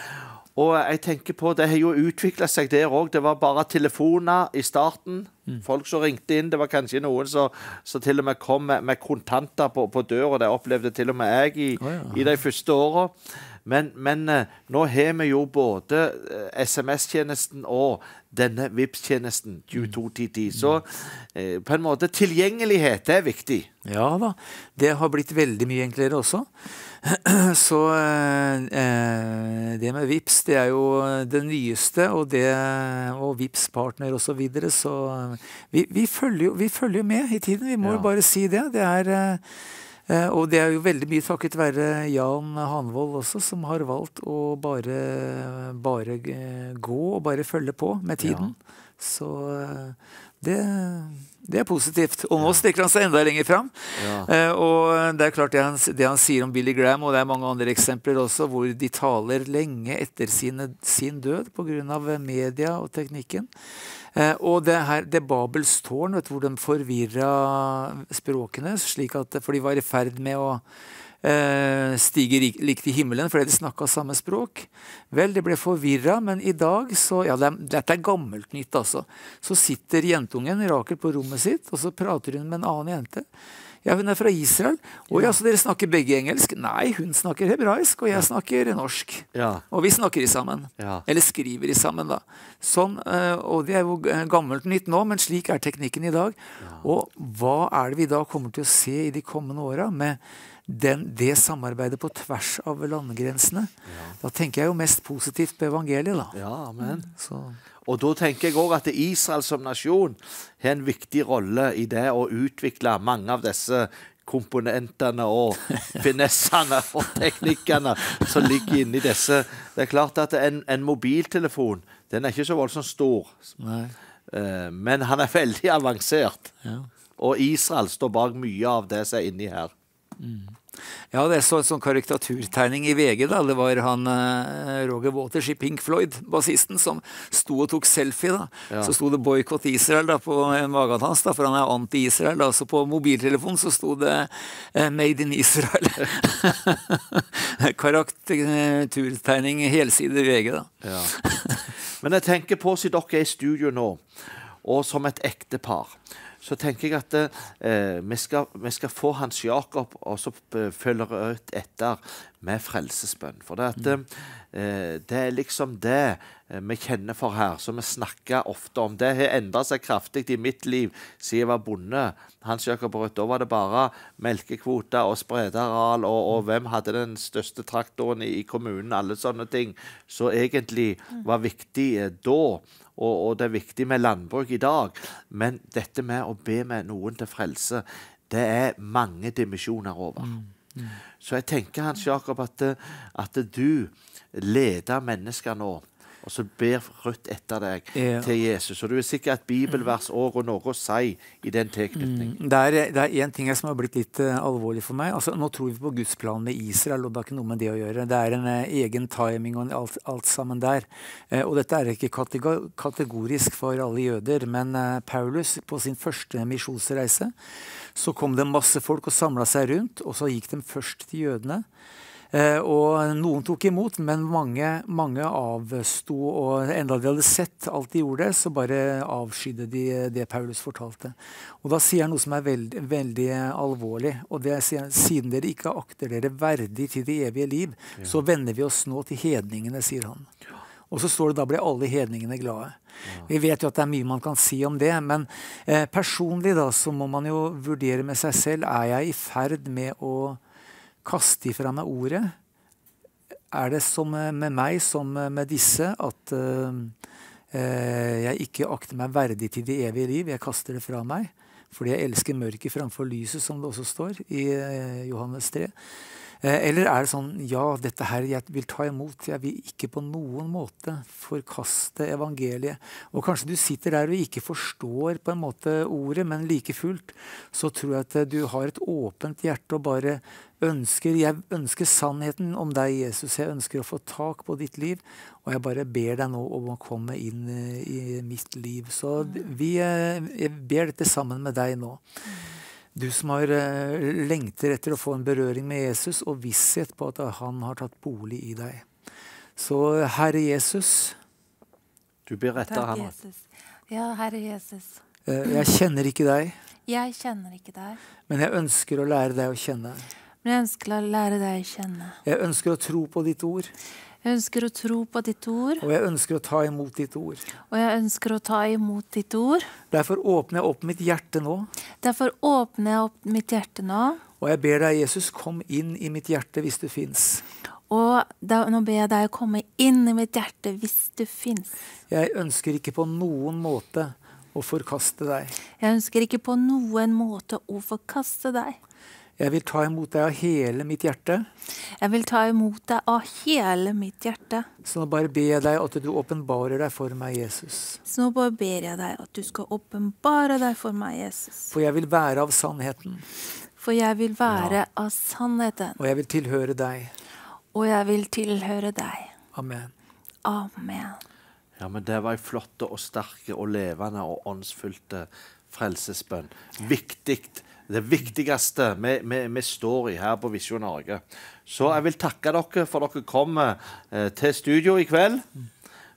Og jeg tenker på, det har jo utviklet seg der også. Det var bare telefoner i starten. Mm. Folk som ringte inn. Det var kanskje noen som, som til og med kom med, med kontanter på, på døra. Det opplevde til og med jeg i, oh, ja. i de første årene. Men, men nå har vi jo både S M S-tjenesten og denne Vipps-tjenesten tjueto ti ti. Så eh, på en måte tilgjengelighet, det er viktig. Ja da, det har blitt veldig mye enklere også. Så eh, det med Vipps, det er jo det nyeste, og, det, og Vipps-partner og så videre, så vi, vi, følger jo, vi følger jo med i tiden, vi må jo ja. bare si det. Det er, eh, og det er jo veldig mye takket være Jan Hanvold også, som har valgt å bare, bare gå og bare følge på med tiden. Ja. Så det... Det er positivt, og nå strekker han seg enda lenger fram. Ja. Eh, og det er klart det han, det han sier om Billy Graham, og det er mange andre eksempler også, hvor de taler lenge etter sine, sin død på grunn av media og teknikken. Eh, og det her, det Babels tårn, vet du, hvor de forvirret språkene, slik at, for de var i ferd med å eh, stige likt i himmelen, fordi de snakket samme språk. Vel, det ble forvirret, men i dag, så, ja, det er, dette er gammelt nytt altså. Så sitter jentungen, Rakel, på rommet sitt, og så prater hun med en annen jente. Ja, hun er fra Israel. Og ja, så dere snakker begge engelsk? Nei, hun snakker hebraisk, og jeg snakker norsk. Ja. Og vi snakker i sammen. Ja. Eller skriver i sammen, da. Sånn, og det er jo gammelt nytt nå, men slik er teknikken i dag. Ja. Og hva er det vi da kommer til å se i de kommende årene med den, det samarbeidet på tvers av landegrensene, ja. Da tenker jeg jo mest positivt på evangeliet da. Ja, amen. Så. Og da tenker jeg også at Israel som nasjon har en viktig rolle i det å utvikle mange av disse komponentene og finessene og teknikkene som ligger inne i disse. Det er klart at en, en mobiltelefon, den er ikke så voldsomt stor. Nei. Uh, men han er veldig avansert. Ja. Og Israel står bak mye av det som er inni her. Mm. Ja, det så en sånn karikaturtegning i V G da. Det var han uh, Roger Waters i Pink Floyd, bassisten, som sto og tok selfie da. Ja. Så sto det boykott Israel da på magen hans da, for han er anti-Israel da. Så på mobiltelefonen så sto det uh, Made in Israel. Karaktertegning helside i V G da. Ja. Men jeg tenker på, siden dere er i studio nå, og som et ektepar, så tenker jeg at eh, vi, skal, vi skal få Hans Jakob og så følger ut etter med frelsesbønn. For det, at, eh, det er liksom det vi kjenner for her, som vi snakker ofte om. Det har endret seg kraftig i mitt liv siden jeg var bonde. Hans Jakob og Rødt, da var det bare melkekvoter og spredaral, og, og hvem hadde den største traktoren i, i kommunen, alle sånne ting. Så egentlig var viktig eh, da, Og, og det er viktig med landbruk i dag, men dette med å be med noen til frelse, det er mange dimensjoner over. Mm. Mm. Så jeg tenker, Hans Jakob, at, at du leder mennesker nå, og så ber Rødt etter deg ja. Til Jesus. Og du er sikkert et bibelvers og noe å si i den tilknytning. Mm. Det, er, det er en ting som har blitt litt uh, alvorlig for meg. Altså, nå tror vi på Guds plan med Israel, og det har ikke noe med det å gjøre. Det er en uh, egen timing og alt, alt sammen der. Uh, og dette er ikke kategorisk for alle jøder, men uh, Paulus på sin første misjonsreise, så kom det masse folk og samlet seg rundt, og så gikk de først til jødene. Eh, og noen tok imot, men mange, mange avsto, og enda de hadde sett alt de gjorde, så bare avskydde de det Paulus fortalte. Og da sier han noe som er veldig, veldig alvorlig, og det er siden dere ikke akter dere verdig til det evige liv, ja. Så vender vi oss nå til hedningene, sier han. Og så står det, da ble alle hedningene glade. Ja. Vi vet jo at det er mye man kan si om det, men eh, personlig da, så må man jo vurdere med seg selv, er jeg i ferd med å kaste ifra meg ordet? Er det som med meg, som med disse, at uh, uh, jeg ikke akter meg verdig til det evige liv? Jeg kaster det fra meg, fordi jeg elsker mørket framfor lyset, som det også står i uh, Johannes tre. Eller er det sånn, ja, dette her jeg vil ta imot, jeg vil ikke på noen måte forkaste evangeliet. Og kanskje du sitter der og ikke forstår på en måte ordet, men like fullt, så tror jeg at du har et åpent hjerte og bare ønsker, jeg ønsker sannheten om deg, Jesus. Jeg ønsker å få tak på ditt liv, og jeg bare ber deg nå om å komme inn i mitt liv. Så vi jeg ber dette sammen med deg nå. Du som har uh, lengter etter å få en berøring med Jesus og visshet på at han har tatt bolig i deg. Så Herre Jesus. Du ber etter Takk, han. Jesus. Ja, Herre Jesus. Uh, jeg kjenner ikke deg. Jeg kjenner ikke deg. Men jeg ønsker å lære deg å kjenne. Men jeg ønsker å lære deg å kjenne. Jeg ønsker å tro på ditt ord. Jeg ønsker å tro på ditt ord. Og jeg ønsker å ta imot ditt ord. Og jeg ønsker å ta imot ditt ord. Derfor åpner jeg opp mitt hjerte nå. Derfor åpner jeg opp mitt hjerte nå. Og jeg ber deg, Jesus, kom inn i mitt hjerte hvis du finnes. Og da, nå ber jeg deg å komme inn i mitt hjerte hvis du finnes. Jeg ønsker ikke på noen måte å forkaste deg. Jeg ønsker ikke på noen måte å forkaste deg. Jeg vil ta imot deg av hele mitt hjerte. Jeg vil ta imot deg av hele mitt hjerte. Så nå bare ber jeg deg at du åpenbarer deg for meg, Jesus. Så nå bare ber jeg deg at du skal åpenbare deg for meg, Jesus. For jeg vil være av sannheten. For jeg vil være ja. Av sannheten. Og jeg vil tilhøre deg. Og jeg vil tilhøre deg. Amen. Amen. Ja, men det var en flotte og sterke og levende og åndsfylte frelsesbønn. Viktigt. Det viktigste vi, vi, vi står i her på Visjon Norge. Så jeg vil takke dere for dere kom eh, til studio i kveld.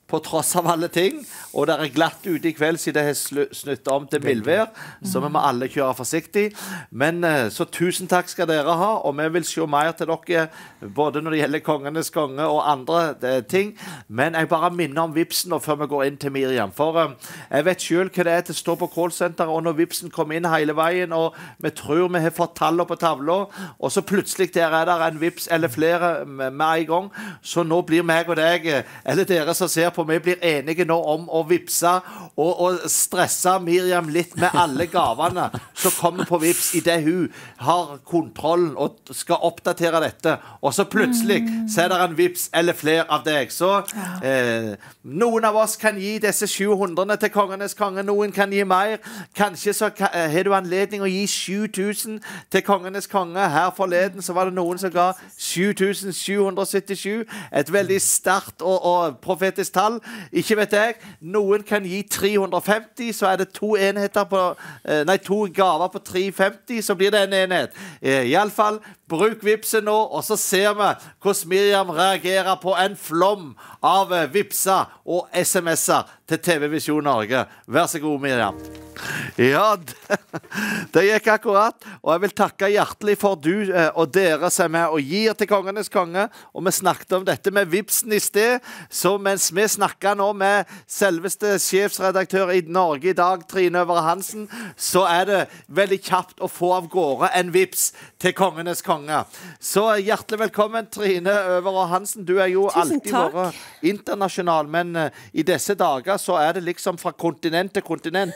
på tross av alle ting, og det er glatt ute i kveld siden det har snutt om til mildvær, så vi må alle kjøre forsiktig. Men så tusen takk skal dere ha, og vi vil se mer til dere, både når det gjelder kongenes konge og andre eh, ting. Men jeg bare minner om vipsen og før vi går inn til Miriam. For eh, jeg vet selv hva det er til å stå på callcenter, og når vipsen kommer inn hele veien, og vi tror vi har fått tallet på tavla, og så plutselig der er det en vips eller flere med, med en gang, så nå blir meg og deg, eller dere som ser på, vi blir enige nå om å vipse og, og stresse Miriam litt med alle gavene som kommer på vips i det hun har kontrollen og skal oppdatere dette, og så plutselig så er det en vips eller flere av deg. Så eh, noen av oss kan gi disse sju hundre til kongenes konge, noen kan gi mer. Kanskje så kan, eh, har du anledning å gi sju tusen til kongenes konge. Her forleden så var det noen som ga sju tusen sju hundre syttisju, et veldig sterkt og, og profetisk tall. Ikke vet jeg. Noen kan gi tre hundre femti, så er det to enheter på, eh, nei, to gaver på tre hundre femti, så blir det en enhet. Eh, I alle fall, bruk vipsen nå, og så ser vi hvordan Miriam reagerer på en flom av eh, vipser og sms'er til T V Visjon Norge. Vær så god, Miriam. Ja, det, det gikk akkurat, og jeg vil takke hjertelig for du eh, og dere som er med og gir til kongenes konge, og vi snakket om dette med vipsen i sted, så mens vi snakker nå med selveste sjefsredaktør i Norge i dag, Trine Øvre Hansen, så er det veldig kjapt å få av gårde en vips til kongenes konge. Så hjertelig velkommen, Trine Øvre Hansen. Du er jo Tusen alltid takk. vært internasjonal, men uh, i disse dager så er det liksom fra kontinent til kontinent.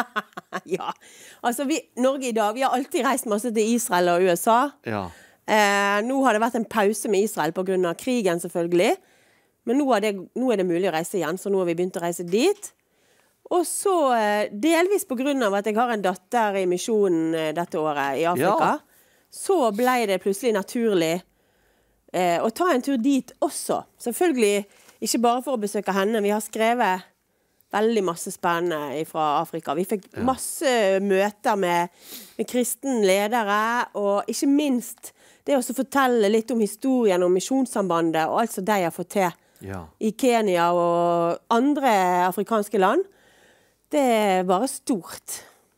Ja, altså vi, Norge i dag, vi har alltid reist masse til Israel og U S A. Ja. Eh, nå har det vært en pause med Israel på grunn av krigen selvfølgelig. Men nå er, det, nå er det mulig å reise igjen, så nå har vi begynt å reise dit. Og så eh, delvis på grunn av at jeg har en datter i misjonen eh, dette året i Afrika, Ja. så ble det plutselig naturlig eh, å ta en tur dit også. Selvfølgelig ikke bare for å besøke henne, vi har skrevet veldig masse spennende fra Afrika. Vi fikk masse møter med, med kristne ledere, og ikke minst det å fortelle litt om historien om misjonssambandet og alt som de har fått til Ja. i Kenya og andre afrikanske land. Det er bare stort.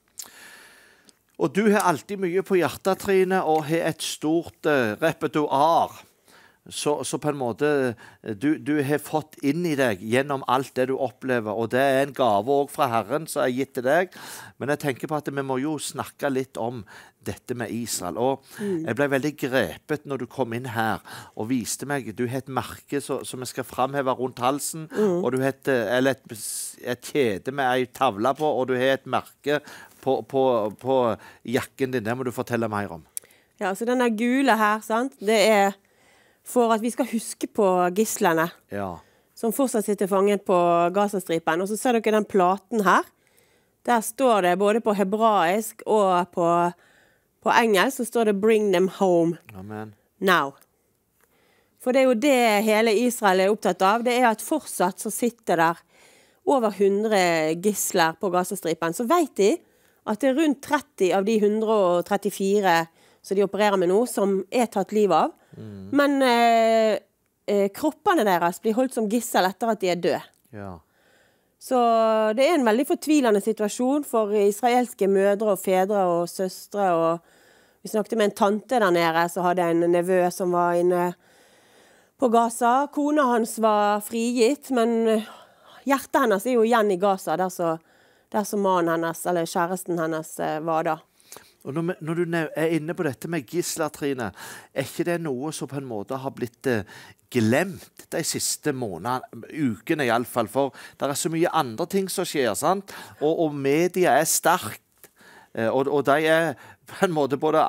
Og du har alltid mye på hjertet, Trine, og har et stort uh, repertoar. Så, så på en måte du, du har fått inn i deg gjennom alt det du opplever, og det er en gave også fra Herren som er gitt til deg. Men jeg tenker på at vi må jo snakke litt om dette med Israel. Og Mm. jeg ble veldig grepet når du kom inn her og viste meg, du har et merke som jeg skal fremheve rundt halsen, Mm. og du har et, eller et, et kjede med en tavle på, og du har et merke på, på, på jakken din. Det må du fortelle mer om. Ja, så denne gule her, sant? Det er for at vi skal huske på gislene Ja. som fortsatt sitter fanget på Gazastripen. Og så ser dere den platen her. Der står det både på hebraisk og på, på engelsk, så står det «Bring them home Amen. now». For det er jo det hele Israel er opptatt av. Det er at fortsatt så sitter der over hundre gisler på Gazastripen. Så vet de at det er rundt tretti av de hundre trettifire som de opererer med nå, som er tatt liv av. Mm. Men eh, eh, kroppene deres blir holdt som gissel etter at de er døde. Ja. Så det er en veldig fortvilende situasjon for israelske mødre og fedre og søstre. Og vi snakket med en tante der nede som hadde en nevø som var inne på Gaza. Kona hans var frigitt, men hjertet hennes er jo igjen i Gaza, der så, der så mannen hennes, eller kjæresten hennes, eh, var da. Og når, når du er inne på dette med gisler, Trine, er ikke det noe som på en måte har blitt eh, glemt de siste månedene, ukene i alle fall, for det er så mye andre ting som skjer, sant? Og, og media er sterkt, eh, og, og de er på en måte både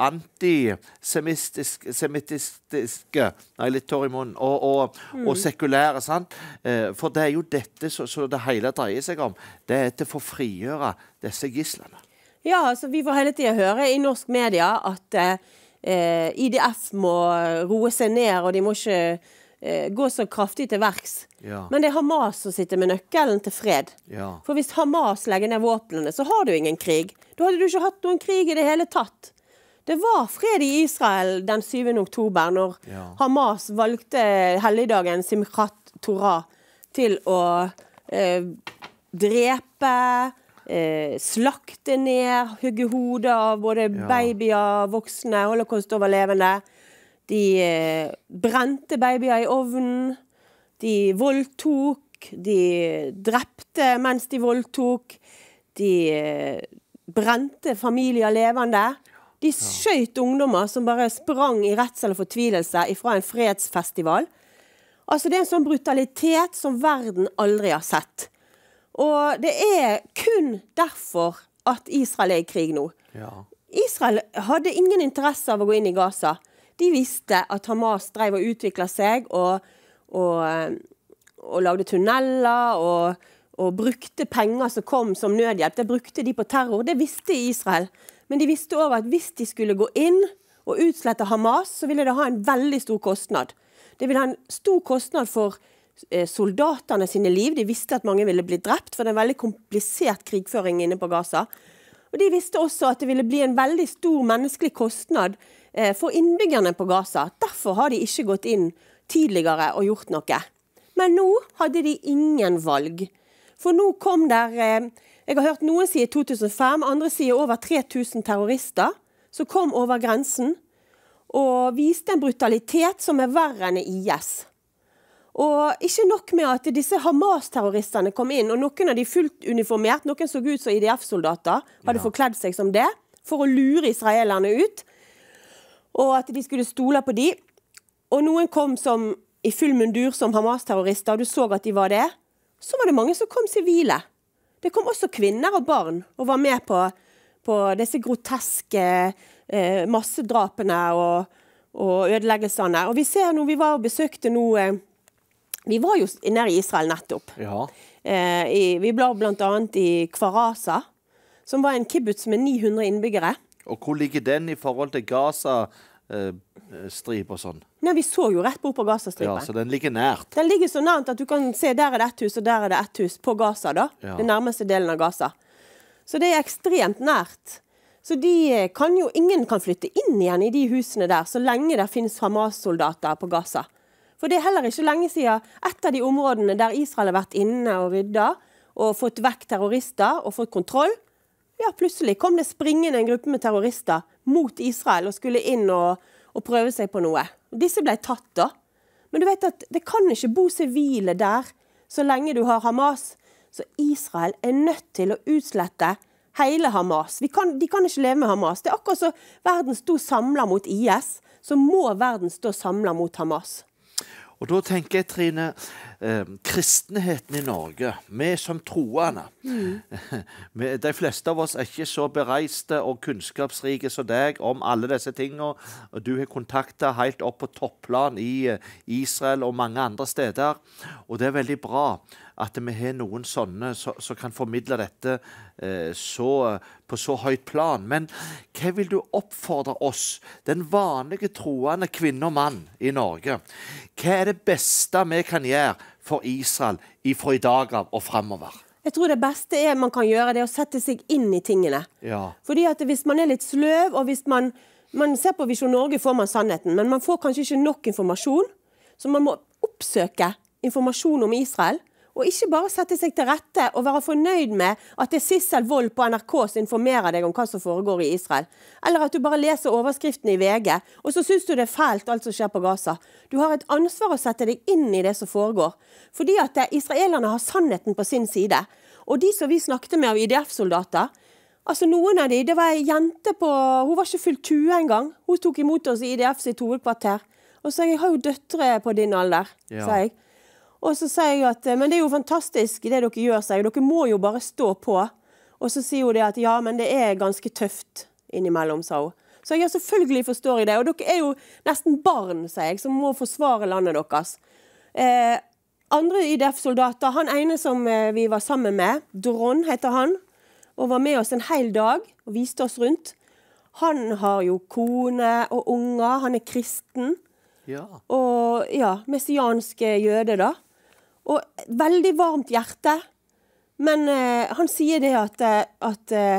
antisemittiske, nei, litt tørr i munnen, og, og, Mm. og sekulære, sant? Eh, for det er jo dette som det hele dreier seg om. Det er til å få frigjøre disse gislene. Ja, altså vi får hele tiden høre i norsk media at eh, I D F må roe seg ned, og de må ikke eh, gå så kraftig til verks. Ja. Men det er Hamas som sitter med nøkkelen til fred. Ja. For hvis Hamas legger ned våpnene, så har du ingen krig. Da hadde du ikke hatt noen krig i det hele tatt. Det var fred i Israel den syvende oktober, når Ja. Hamas valgte helligdagen Simchat Torah til å eh, drepe, eh, slakte ned, hugge hodet av både Ja. babyer, voksne, holocaust-overlevende. De eh, brente babyer i ovnen, de voldtok, de drepte mens de voldtok, de eh, brente familier levende. De skjøt ungdommer som bare sprang i redsel og fortvilelse fra en fredsfestival. Altså det er en sånn brutalitet som verden aldri har sett. Og det er kun derfor at Israel er i krig nå. Ja. Israel hadde ingen interesse av å gå inn i Gaza. De visste at Hamas drev og utviklet seg og, og, og lagde tunneler og, og brukte penger som kom som nødhjelp. Det brukte de på terror. Det visste Israel. Men de visste også at hvis de skulle gå inn og utslette Hamas, så ville det ha en veldig stor kostnad. Det ville ha en stor kostnad for eh, soldaterne sine liv. De visste at mange ville bli drept, for det er en veldig komplisert krigføring inne på Gaza. Og de visste også at det ville bli en veldig stor menneskelig kostnad eh, for innbyggerne på Gaza. Derfor har de ikke gått inn tidligere og gjort noe. Men nå hadde de ingen valg. For nå kom der, eh, jeg har hørt noen sier to tusen fem, andre sier over tre tusen terrorister, som kom over grensen, og viste en brutalitet som er verre enn I S. Og ikke nok med at disse Hamas-terroristene kom inn, og noen av de fullt uniformert, noen så ut som I D F-soldater, hadde ja. forkledd seg som det, for å lure israelerne ut, og at de skulle stole på de. Og noen kom som, i full mundur som Hamas-terrorister, og du så at de var det. Så var det mange som kom sivile. Det kom også kvinner og barn, og var med på, på disse groteske eh, massedrapene og, og ødeleggelsene. Og vi ser når vi var og besøkte noe, eh, vi var jo nede I Israel nettopp. Ja. Eh, i, vi ble blant annet I Kvarasa, som var en kibbutz med ni hundre innbyggere. Og hvor ligger den I forhold til Gaza eh, strip og sånn? Nei, vi så jo rett bort på Gaza-stripen. Ja, så den ligger nært. Den ligger så nært at du kan se der er det ett hus, og der er det ett hus på Gaza da. Ja. Den nærmeste delen av Gaza. Så det er ekstremt nært. Så de kan jo, ingen kan flytte inn igjen I de husene der, så lenge det finnes Hamas-soldater på Gaza. For det er heller ikke lenge siden et av de områdene der Israel har vært inne og ryddet, og fått vekk terrorister, og fått kontroll. Ja, plutselig kom det springende en gruppe med terrorister mot Israel, og skulle inn og, og prøve seg på noe. Disse ble tatt da. Men du vet at det kan ikke bo sivile der, så lenge du har Hamas. Så Israel er nødt til å utslette hele Hamas. Vi kan, de kan ikke leve med Hamas. Det er akkurat så verden stod samlet mot I S, så må verden stå samlet mot Hamas. Og da tenker jeg, Trine, eh, kristenheten I Norge, vi som troende, mm. de fleste av oss er ikke så bereiste og kunnskapsrike som deg om alle disse tingene, og du har kontaktet helt opp på topplan I Israel og mange andre steder, og det er veldig bra at vi har noen sånne som kan formidle dette eh, så, på så høyt plan. Men hva vil du oppfordre oss, den vanlige troende kvinne og mann I Norge? Hva er det beste vi kan gjøre for Israel fra I dag av og fremover? Jeg tror det beste er man kan gjøre det å sette seg inn I tingene. Ja. Fordi at hvis man er litt sløv, og hvis man, man ser på Visjon Norge får man sannheten, men man får kanskje ikke nok informasjon, så man må oppsøke informasjon om Israel, og ikke bare sette seg til rette og være fornøyd med at det er Sissel Wold på NRK som informerer deg om hva som foregår I Israel. Eller at du bare leser overskriften I V G, og så synes du det er fælt alt som skjer på Gaza. Du har et ansvar å sette deg inn I det som foregår. Fordi at israelerne har sannheten på sin side. Og de som vi snakket med av I D F-soldater, altså noen av de, det var en jente på, hun var ikke fullt tjue engang. Hun tok imot oss I I D F sitt hovedkvarter. Og så sa jeg, jeg har jo døtre på din alder, ja. sa jeg. Og så sier jeg at, men det er jo fantastisk det dere gjør, sier jeg. Dere må jo bare stå på. Og så sier hun det at, ja, men det er ganske tøft innimellom, sa hun. Så jeg selvfølgelig forstår jeg det. Og dere er jo nesten barn, sier jeg, som må forsvare landet deres. Eh, andre I D F-soldater, han ene som vi var sammen med, Doron heter han, og var med oss en hel dag og viste oss rundt. Han har jo kone og unger, han er kristen. Ja. Og ja, messianske jøde da. Og veldig varmt hjerte. Men eh, han sier det at, at eh,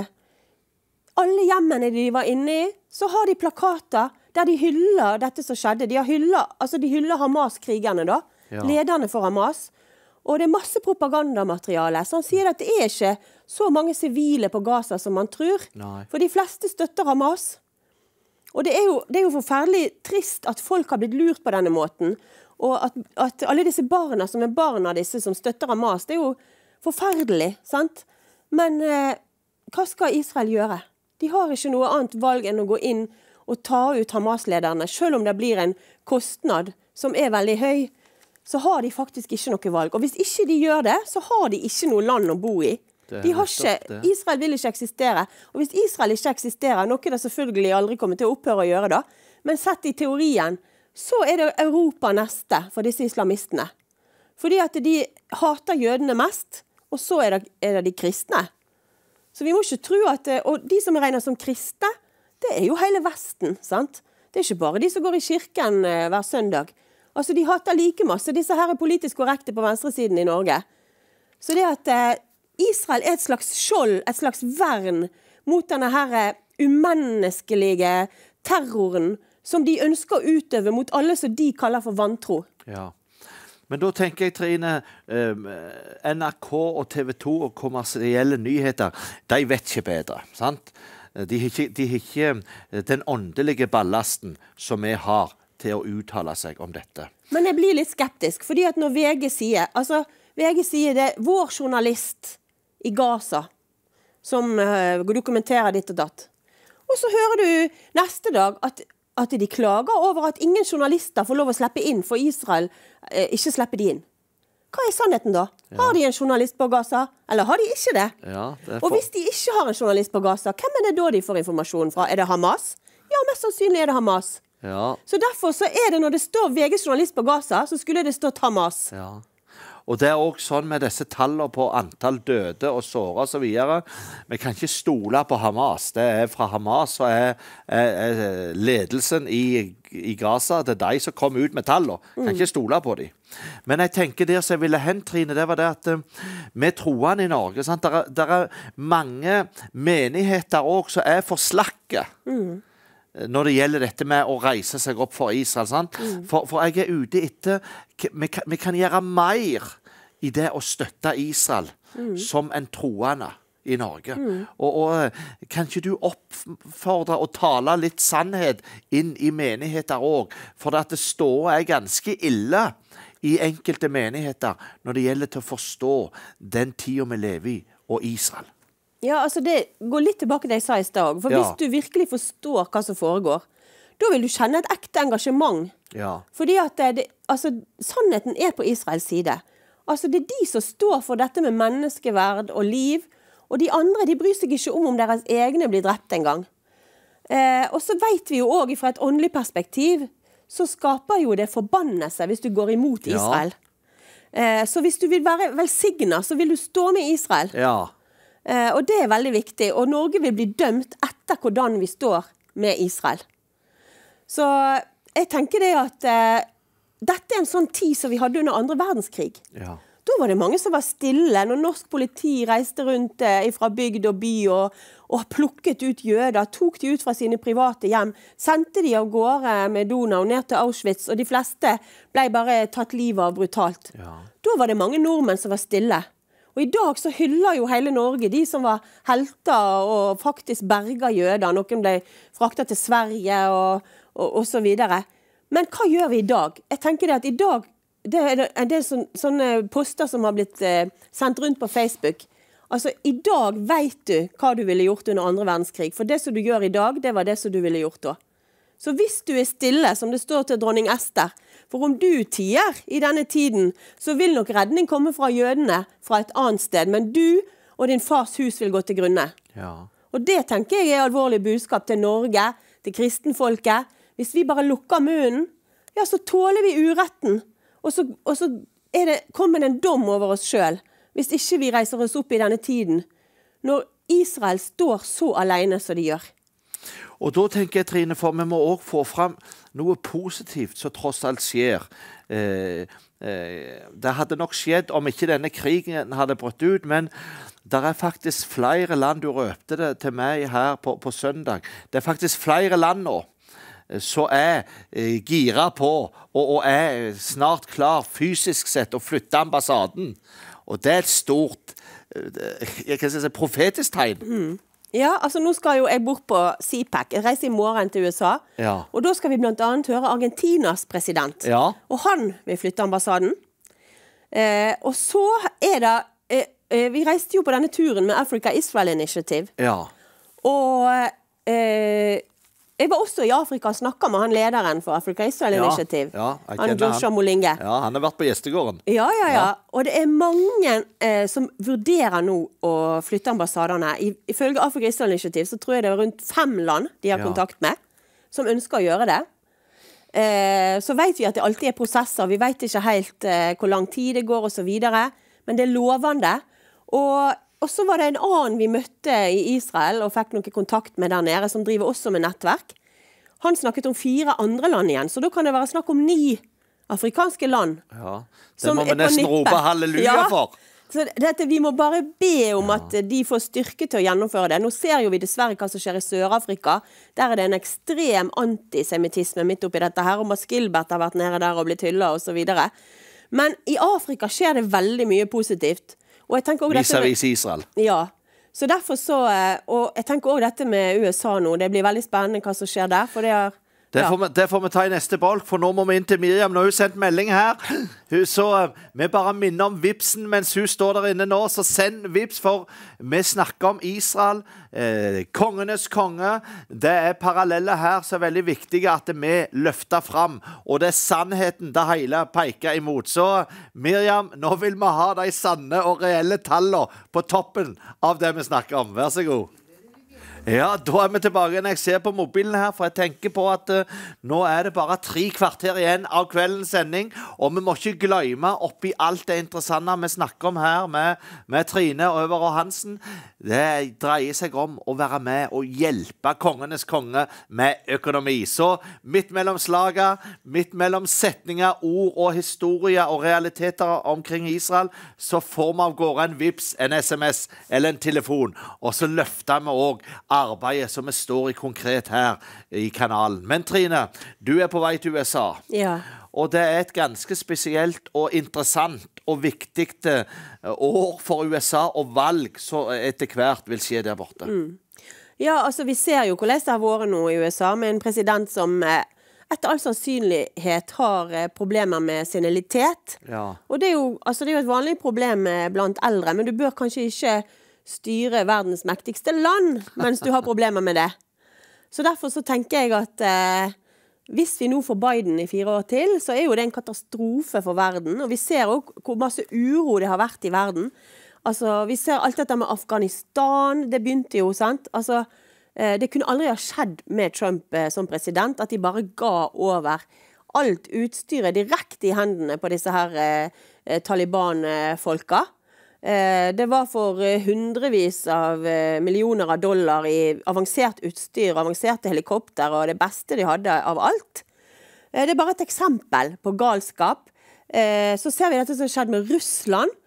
alle hjemmene de var inne I, så har de plakater der de hyller dette som skjedde. De har hyller, altså de hyller Hamas-krigerne da, ja. Lederne for Hamas. Og det er masse propagandamateriale. Så han sier at det er ikke så mange sivile på Gaza som man tror. Nei. For de fleste støtter Hamas. Og det er, jo, det er jo forferdelig trist at folk har blitt lurt på denne måten. Og at, at alle disse barna som er barn av disse som støtter Hamas, det er jo forferdelig, sant? Men eh, hva skal Israel gjøre? De har ikke noe annet valg enn å gå inn og ta ut Hamas-lederne, selv om det blir en kostnad som er veldig høy. Så har de faktisk ikke noe valg. Og hvis ikke de gjør det, så har de ikke noe land å bo i. De har ikke, Israel vil ikke eksistere. Og hvis Israel ikke eksisterer, noe det selvfølgelig aldri kommer til å opphøre å gjøre da, men sett i teorien, så er det Europa neste for disse islamistene. Fordi at de hater jødene mest, og så er det, er det de kristne. Så vi må ikke tro at, og de som regner som kristne, det er jo hele Vesten, sant? Det er ikke bare de som går i kirken hver søndag. Altså, de hater like masse. Disse her er politisk korrekte på venstresiden i Norge. Så det at eh, Israel er et slags skjold, et slags vern mot denne her umenneskelige terroren som de ønsker å utøve mot alle som de kaller for vantro. Ja. Men da tenker jeg, Trine, eh, N R K og T V to og kommersielle nyheter, de vet ikke bedre, sant? De har ikke, de har ikke den åndelige ballasten som vi har til å uttale seg om dette. Men jeg blir litt skeptisk, fordi at når V G sier, altså V G sier det, vår journalist i Gaza, som uh, dokumenterer ditt og datt. Og så hører du neste dag at, at de klager over at ingen journalister får lov å slippe inn, for Israel uh, ikke slipper de inn. Hva er sannheten da? Ja. Har de en journalist på Gaza, eller har de ikke det? Ja, det for... Og hvis de ikke har en journalist på Gaza, hvem er det da de får informasjon fra? Er det Hamas? Ja, mest sannsynlig er det Hamas. Ja. Så derfor så er det, når det står V G journalist på Gaza, så skulle det stått Hamas. Ja. Og det er også sånn med disse tallene på antall døde og såret og så videre. Vi kan ikke stole på Hamas. Det er fra Hamas og er, er, er ledelsen i, i Gaza. Det er de som kommer ut med tallene. Kan ikke stole på dem. Men jeg tenker det som jeg ville hen, Trine, det var det at uh, vi troende i Norge, sant? Der, er, der er mange menigheter også som er for slakke. Mm. Når det gjelder dette med å reise seg opp for Israel, sant? Mm. For, for jeg er ute etter, vi kan, vi kan gjøre mer i det å støtte Israel mm. som en troende i Norge. Mm. Og, og kan ikke du oppfordre og tale litt sannhet inn i menigheter også? For at det står er ganske ille i enkelte menigheter når det gjelder til å forstå den tiden vi lever i, og Israel. Ja, altså det går litt tilbake til det jeg sa i stad. For ja. Hvis du virkelig forstår hva som foregår, da vil du kjenne et ekte engasjement. Ja. Fordi at det, altså, sannheten er på Israels side. Altså det er de som står for dette med menneskeverd og liv, og de andre de bryr seg ikke om om deres egne blir drept en gang. Eh, og så vet vi jo også fra et åndelig perspektiv, så skaper jo det forbannelse hvis du går imot Israel. Ja. Eh, så hvis du vil være velsignet, så vil du stå med Israel. Ja. Uh, og det er veldig viktig, og Norge vil bli dømt etter hvordan vi står med Israel. Så jeg tenker det at uh, dette er en sånn tid som vi hadde under andre verdenskrig. Ja. Da var det mange som var stille, når norsk politi reiste rundt uh, fra bygd og by og, og plukket ut jøder, tok de ut fra sine private hjem, sendte de av gårde med Donau ned til Auschwitz, og de fleste ble bare tatt livet av brutalt. Ja. Da var det mange nordmenn som var stille. Og i dag så hyller jo hele Norge de som var helter og faktisk berga jøder. Noen ble fraktet til Sverige og, og, og så videre. Men hva gjør vi i dag? Jeg tenker det at i dag, det er en del sånne, sånne poster som har blitt eh, sendt rundt på Facebook. Altså i dag vet du hva du ville gjort under andre verdenskrig. For det som du gjør i dag, det var det som du ville gjort da. Så hvis du er stille, som det står til dronning Ester, for om du tier i denne tiden, så vil nok redning komme fra jødene fra et annet sted, men du og din fars hus vil gå til grunne. Ja. Og det tenker jeg er alvorlig budskap til Norge, til kristenfolket. Hvis vi bare lukker munnen, ja, så tåler vi uretten, og så, og så er det, kommer det en dom over oss selv, hvis ikke vi reiser oss opp i denne tiden, når Israel står så alene som de gjør. Og da tenker jeg, Trine, for vi må også få frem noe positivt som tross alt skjer. Eh, eh, det hadde nok skjedd om ikke denne krigen hadde brutt ut, men det er faktisk flere land, du røpte det til meg her på, på søndag, det er faktisk flere land nå så er eh, gira på og, og er snart klar fysisk sett å flytte ambassaden. Og det er et stort jeg kan si, profetisk tegn. Mm. Ja, altså nå skal jo jeg bort på C PAC. Jeg reiser i morgen til U S A. Ja. Og da skal vi blant annet høre Argentinas president. Ja. Og han vil flytte ambassaden. Eh, og så er det eh, eh, vi reiste jo på denne turen med Africa Israel Initiative. Ja. Og eh, jeg var også i Afrika og snakket med han lederen for Africa Israel Ja, Initiative. ja, jeg han kjenner Joshua han. Molinge. Ja, han har vært på gjestegården. Ja, ja, ja. Ja. Og det er mange eh, som vurderer nå å flytte ambassaderne. I, ifølge Africa Israel Initiative så tror jeg det er rundt fem land de har Ja. kontakt med, som ønsker å gjøre det. Eh, så vet vi at det alltid er prosesser. Vi vet ikke helt eh, hvor lang tid det går og så videre. Men det er lovende. Og, og så var det en annen vi møtte i Israel og fikk noe kontakt med der nede, som driver også med nettverk. Han snakket om fire andre land igjen, så da kan det være snakk om ni afrikanske land. Ja. Det som må er vi på nesten nippet. rope halleluja Ja. for. Så dette, vi må bare be om at de får styrke til å gjennomføre det. Nå ser jo vi dessverre hva som skjer i Sør-Afrika. Der er det en ekstrem antisemitisme midt oppi dette her, og Mads Gilbert har vært nede der og blitt hyllet og så videre. Men i Afrika skjer det veldig mye positivt. Og jeg tenker også dette med- Vis-a-vis Israel. Ja, så derfor så, eh, og jeg tenker også dette med U S A nå, det blir veldig spennende hva som skjer der, for det er, Det ja. får, vi, det får vi ta i neste bolk, for nå må vi inn til Miriam. Nå har hun sendt melding her. Hun, så eh, vi bare minner om vipsen mens hun står der inne nå, så send vips, for vi snakker om Israel, eh, kongenes konge. Det er paralleller her som er veldig viktige at vi løfter fram, og det er sannheten det hele peker imot. Så Miriam, nå vil vi ha de sanne og reelle tallene på toppen av det vi snakker om. Vær så god. Ja, da er vi tilbake igjen. Jeg ser på mobilen her, for jeg tenker på at uh, nå er det bare tre kvarter igjen av kveldens sending, og vi må ikke glemme oppi alt det interessante vi snakker om her med, med Trine Øver og Hansen. Det dreier seg om å være med og hjelpe kongenes konge med økonomi. Så midt mellom slaget, midt mellom setninger, ord og historier og realiteter omkring Israel, så får vi av gårde en vips, en sms eller en telefon, og så løfter vi også arbeidet som vi står i konkret her i kanalen. Men Trine, du er på vei til U S A. Ja. Og det er et ganske spesielt og interessant og viktig eh, år for U S A, og valg så etter hvert vil skje der borte. Mm. Ja, altså vi ser jo hvordan det har vært nå i U S A, med en president som eh, etter all sannsynlighet har eh, problemer med senilitet. Ja. Og det er, jo, altså det er jo et vanlig problem eh, blant eldre, men du bør kanskje ikke styre verdens mektigste land mens du har problemer med det. Så derfor så tenker jeg at eh, hvis vi nå får Biden i fire år til, så er jo det en katastrofe for verden. Og vi ser også hvor masse uro det har vært i verden. Altså, vi ser alt dette med Afghanistan, det begynte jo, sant? Altså, eh, det kunne aldri ha skjedd med Trump eh, som president, at de bare ga over alt utstyret direkte i hendene på disse her eh, Taliban-folka. Eh, det var for eh, hundrevis av eh, millioner av dollar i avansert utstyr, avanserte helikopter og det beste de hadde av alt. Eh, det er bare et eksempel på galskap. Eh, så ser vi dette som skjedde med Russland.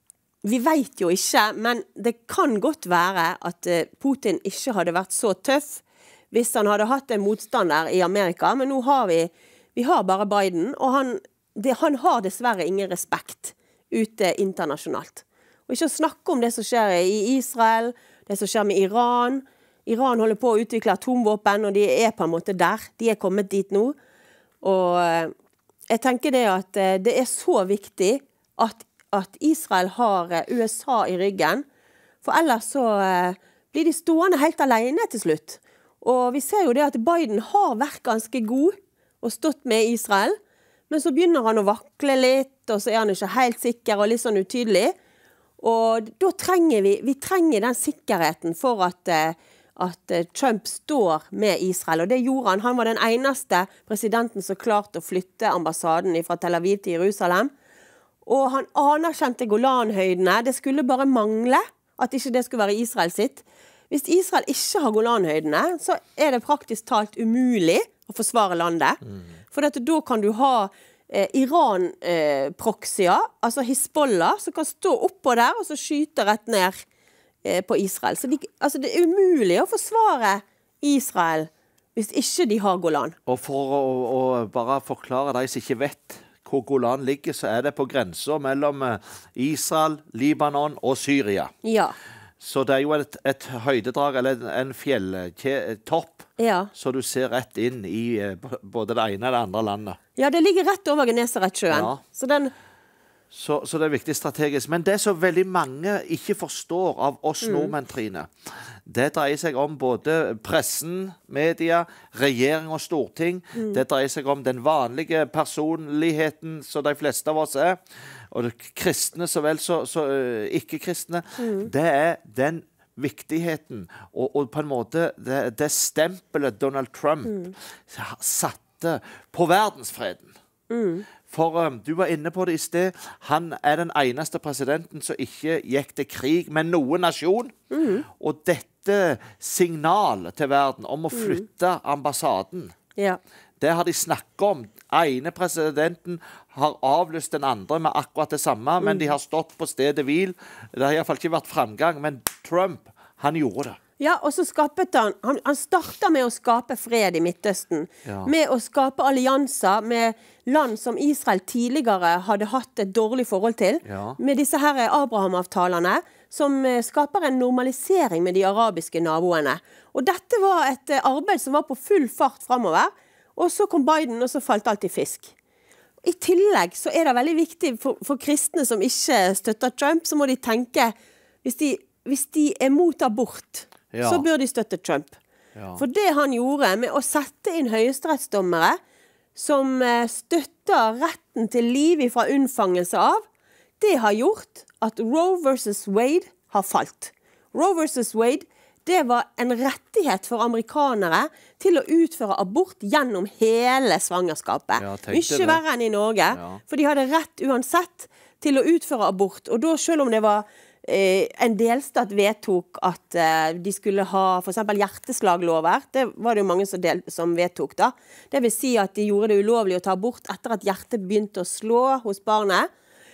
Vi vet jo ikke, men det kan godt være at eh, Putin ikke hadde vært så tøff hvis han hadde hatt en motstander i Amerika. Men nå har vi, vi har bare Biden, og han, det, han har dessverre ingen respekt ute internasjonalt. Og ikke å snakke om det som skjer i Israel, det som skjer med Iran. Iran holder på å utvikle atomvåpen, og de er på en måte der. De er kommet dit nå. Og jeg tenker det at det er så viktig at, at Israel har U S A i ryggen, for ellers så blir de stående helt alene til slutt. Og vi ser jo det at Biden har vært ganske god og stått med Israel, men så begynner han å vakle litt, og så er han ikke helt sikker og litt sånn utydelig. Og da trenger vi, vi trenger den sikkerheten for at, at Trump står med Israel. Og det gjorde han. Han var den eneste presidenten som klarte å flytte ambassaden fra Tel Aviv til Jerusalem. Og han anerkjente Golanhøydene. Det skulle bare mangle at ikke det skulle være Israel sitt. Hvis Israel ikke har Golanhøydene, så er det praktisk talt umulig å forsvare landet. Mm. For at da kan du ha Eh, Iran-proxyer, eh, altså Hizbollah, som kan stå oppå der og så skyte rett ned eh, på Israel. Så de, altså det er umulig å forsvare Israel hvis ikke de har Golan. Og for å, å bare forklare de som ikke vet hvor Golan ligger, så er det på grensen mellom Israel, Libanon og Syria. Ja. Så det er jo et, et høydedrag, eller en fjelltopp, ja. så du ser rett inn i både det ene og det andre landet. Ja, det ligger rett over Genesaretsjøen. Ja. Så den... Så, så det er viktig strategisk. Men det som veldig mange ikke forstår av oss mm. nordmenn, Trine, det dreier seg om både pressen, media, regjering og storting. Mm. Det dreier seg om den vanlige personligheten som de fleste av oss er. Og det kristne så vel så, så uh, ikke-kristne. Mm. Det er den viktigheten. Og, og på en måte det, det stempelet Donald Trump mm. satte på verdensfreden. Mm. For um, du var inne på det i sted. Han er den eneste presidenten som ikke gikk til krig med noen nasjon. Mm. Og dette signalet til verden om å flytte mm. ambassaden, ja. det har de snakket om. Ene presidenten har avlyst den andre med akkurat det samme, mm. men de har stått på stedet hvil. Det har i hvert fall ikke vært fremgang, men Trump, han gjorde det. Ja, og så skapet han, han, han startet med å skape fred i Midtøsten, ja. Med å skape allianser med land som Israel tidligere hadde hatt et dårlig forhold til, ja. Med disse her Abraham-avtalene, som skaper en normalisering med de arabiske naboene. Og dette var et arbeid som var på full fart fremover, og så kom Biden, og så falt alt i fisk. I tillegg så er det veldig viktig for, for kristne som ikke støtter Trump, så må de tenke, hvis de, hvis de er mot abort, ja. Så bør de støtte Trump. Ja. For det han gjorde med å sette inn høyesterettsdommere som støtter retten til liv fra unnfangelse av, det har gjort at Roe versus Wade har falt. Roe versus Wade, det var en rettighet for amerikanere til å utføre abort gjennom hele svangerskapet. Ja, Mye verre enn i Norge, ja. For de hadde rett uansett til å utføre abort. Og da, selv om det var Eh, en delstat vedtok at eh, de skulle ha for eksempel hjerteslaglover. Det var det jo mange som, del, som vedtok da. Det vil si at de gjorde det ulovlig å ta abort etter at hjertet begynte å slå hos barnet.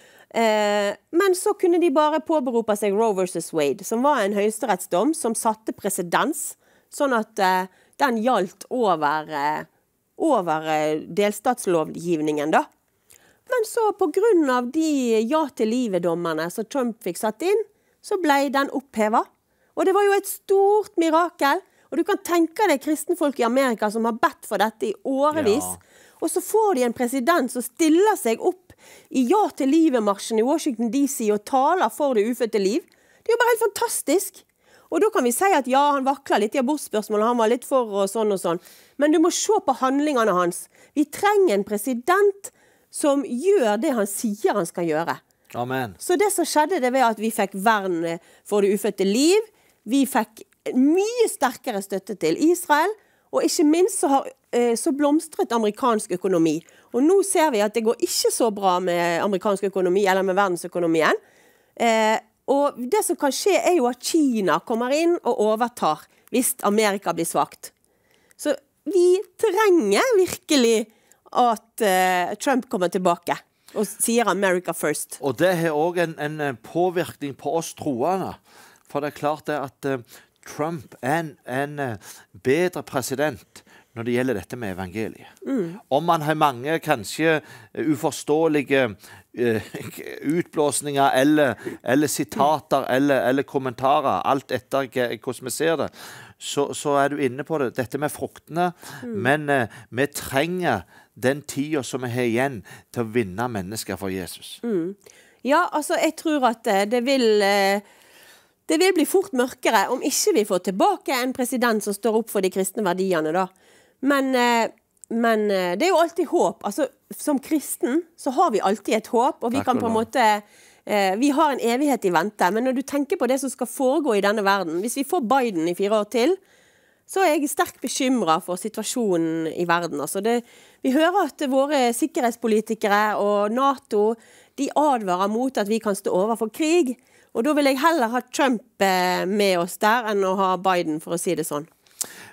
Eh, men så kunne de bare påberope seg Roe versus Wade, som var en høyesterettsdom som satte presedens, sånn at eh, den gjaldt over, eh, over eh, delstatslovgivningen da. Men så på grunn av de ja til livet-dommerne som Trump fikk satt inn, så ble den opphevet. Og det var jo et stort mirakel. Og du kan tenke deg kristenfolk i Amerika som har bedt for dette i årevis. Ja. Og så får de en president som stiller seg opp i ja til livet-marsjen i Washington D C og taler for det ufødte liv. Det er jo bare helt fantastisk. Og da kan vi si at ja, han vakler litt i abortspørsmålet, han var litt for og sånn og sånn. Men du må se på handlingene hans. Vi trenger en president som gjør det han sier han skal gjøre. Amen. Så det som skjedde, det var at vi fikk vern for det ufødte liv, vi fikk mye sterkere støtte til Israel, og ikke minst så, har, så blomstret amerikansk økonomi. Og nå ser vi at det går ikke så bra med amerikansk økonomi, eller med verdensøkonomien. Eh, og det som kan skje er jo at Kina kommer inn og overtar, hvis Amerika blir svagt. Så vi trenger virkelig at uh, Trump kommer tilbake og sier America first. Og det har også en, en påvirkning på oss troende. For det er klart det at uh, Trump er en, en uh, bedre president når det gjelder dette med evangeliet. Mm. Om man har mange kanskje uforståelige uh, utblåsninger eller, eller sitater eller, eller kommentarer, alt etter hvordan vi ser det, så, så er du inne på det. Dette med fruktene, mm. men uh, vi trenger den tiden som vi har igjen til å vinne mennesker for Jesus. Mm. Ja, altså jeg tror at det vil, det vil bli fort mørkere om ikke vi får tilbake en president som står opp for de kristne verdiene da. Men, men det er jo alltid håp. Altså, som kristen så har vi alltid et håp, og vi kan på en måte, vi har en evighet i vente. Men når du tenker på det som skal foregå i denne verden, hvis vi får Biden i fire år til, så er jeg sterkt bekymret for situasjonen i verden. Altså det, vi hører at våre sikkerhetspolitikere og NATO, de advarer mot at vi kan stå overfor krig. Og da vil jeg heller ha Trump med oss der enn å ha Biden, for å si det sånn.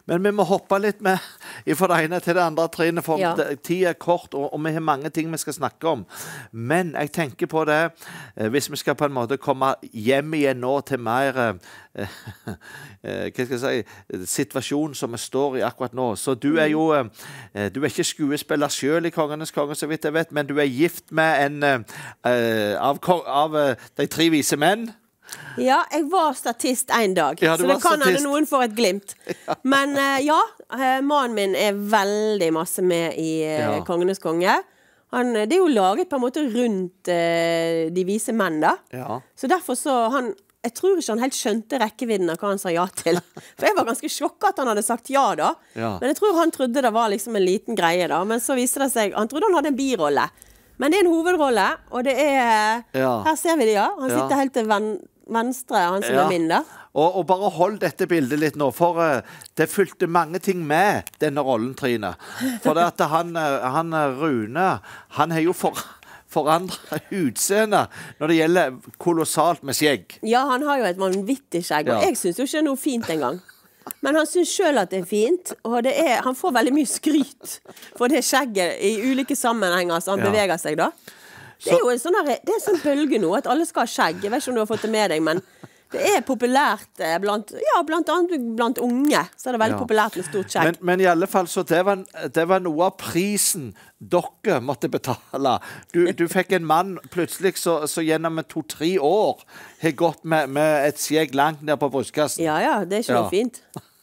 Men vi må hoppe litt med fra det ene til det andre, Trine, for Ja. tid er kort, og, og vi har mange ting vi skal snakke om. Men jeg tenker på det, eh, hvis vi skal på en måte komme hjem igjen nå til mer eh, eh, hva skal jeg si, situasjonen som vi står i akkurat nå. Så du er jo, eh, du er ikke skuespiller selv i Kongenes konge, så vidt jeg vet, men du er gift med en eh, av, av eh, de tre vise menn. Ja, jeg var statist en dag, Ja, du så det var kan hende statist. noen får et glimt. Men eh, ja, eh, mannen min er veldig masse med i eh, Ja. Kongenes konge. Han, det er jo laget på en måte rundt eh, de vise menn da. Ja. Så derfor så han, jeg tror ikke han helt skjønte rekkevidden av hva han sa ja til. For jeg var ganske sjokket at han hadde sagt ja da. Ja. Men jeg tror han trodde det var liksom en liten greie da. Men så viste det seg, han trodde han hadde en birolle. Men det er en hovedrolle, og det er, Ja. her ser vi det, ja. Han Ja. sitter helt til ven, venstre, han som Ja. er min da. Og, og bare hold dette bildet litt nå, for uh, det fulgte mange ting med denne rollen, Trine. For det at han, uh, han uh, Rune, han har jo for, forandret utseende når det gjelder kolossalt med skjegg. Ja, han har jo et vanvittig skjegg, og Ja. jeg synes jo ikke det er noe fint engang. Men han synes selv at det er fint, og det er, han får veldig mye skryt for det skjegget i ulike sammenhenger som han Ja. beveger seg da. Det er jo en sånn, her, det er en sånn bølge nå, at alle skal ha skjegg. Jeg vet ikke om du har fått det med deg, men det er populært eh, blant, ja, blant annet blant unge, så er det veldig Ja. populært med stort skjegg. Men, men i alle fall, så det var, det var noe av prisen dere måtte betale. Du, du fikk en mann plutselig så, så gjennom to-tre år har gått med, med et skjegg langt ned på brystkassen. Ja, ja, det er ikke Ja. noe fint.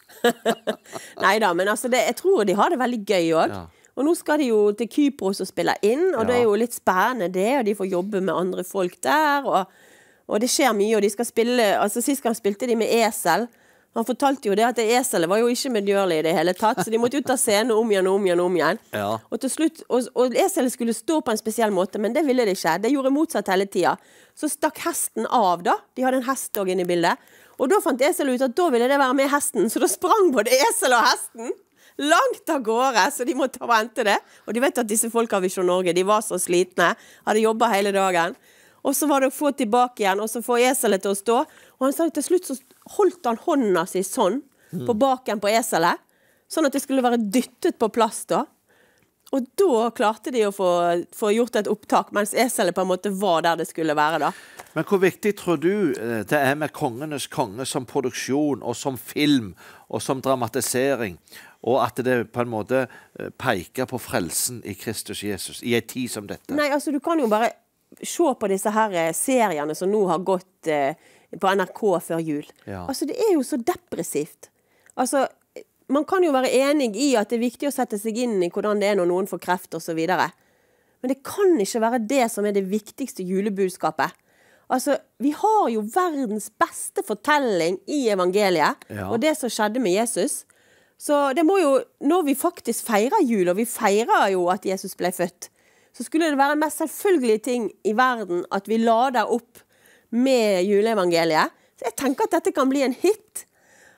Neida, men altså, det, jeg tror de har det veldig gøy også. Ja. Og nå skal de jo til Kypros og spille inn, og Ja. det er jo litt spennende det, og de får jobbe med andre folk der, og, og det skjer mye, og de skal spille, altså sist gang spilte de med esel. Han fortalte jo det at det eselet var jo ikke medgjørlig i det hele tatt, så de måtte ut av scenen om igjen, om igjen, om igjen. Ja. Og til slutt, og, og eselet skulle stå på en spesiell måte, men det ville det ikke. Det gjorde motsatt hele tida. Så stakk hesten av da. De hadde en hest også inne i bildet. Og da fant eselet ut at da ville det være med hesten, så da sprang både eselet og hesten langt av gårde, så de måtte ta og hente det. Og de vet at disse folk av Visjon Norge, de var så slitne, hadde jobbet hele dagen. Og så var det å få tilbake igjen, og så få eselet til å stå. Og han sa at til slutt så holdt han hånda si sånn, på baken på eselet, sånn at det skulle være dyttet på plass da. Og da klarte de å få, få gjort et opptak, mens eselet på en måte var der det skulle være da. Men hvor viktig tror du eh, det er med Kongenes konge som produksjon, og som film, og som dramatisering, og at det på en måte eh, peker på frelsen i Kristus Jesus, i en tid som dette? Nei, altså du kan jo bare se på disse her eh, seriene som nå har gått eh, på N R K før jul. Ja. Altså det er jo så depressivt. Altså, man kan jo være enig i at det er viktig å sette seg inn i hvordan det er når noen får kreft og så videre. Men det kan ikke være det som er det viktigste julebudskapet. Altså, vi har jo verdens beste fortelling i evangeliet, Ja. og det som skjedde med Jesus. Så det må jo, når vi faktisk feirer jul, og vi feirer jo at Jesus ble født, så skulle det være en mest selvfølgelig ting i verden at vi lader opp med juleevangeliet. Så jeg tenker at dette kan bli en hit.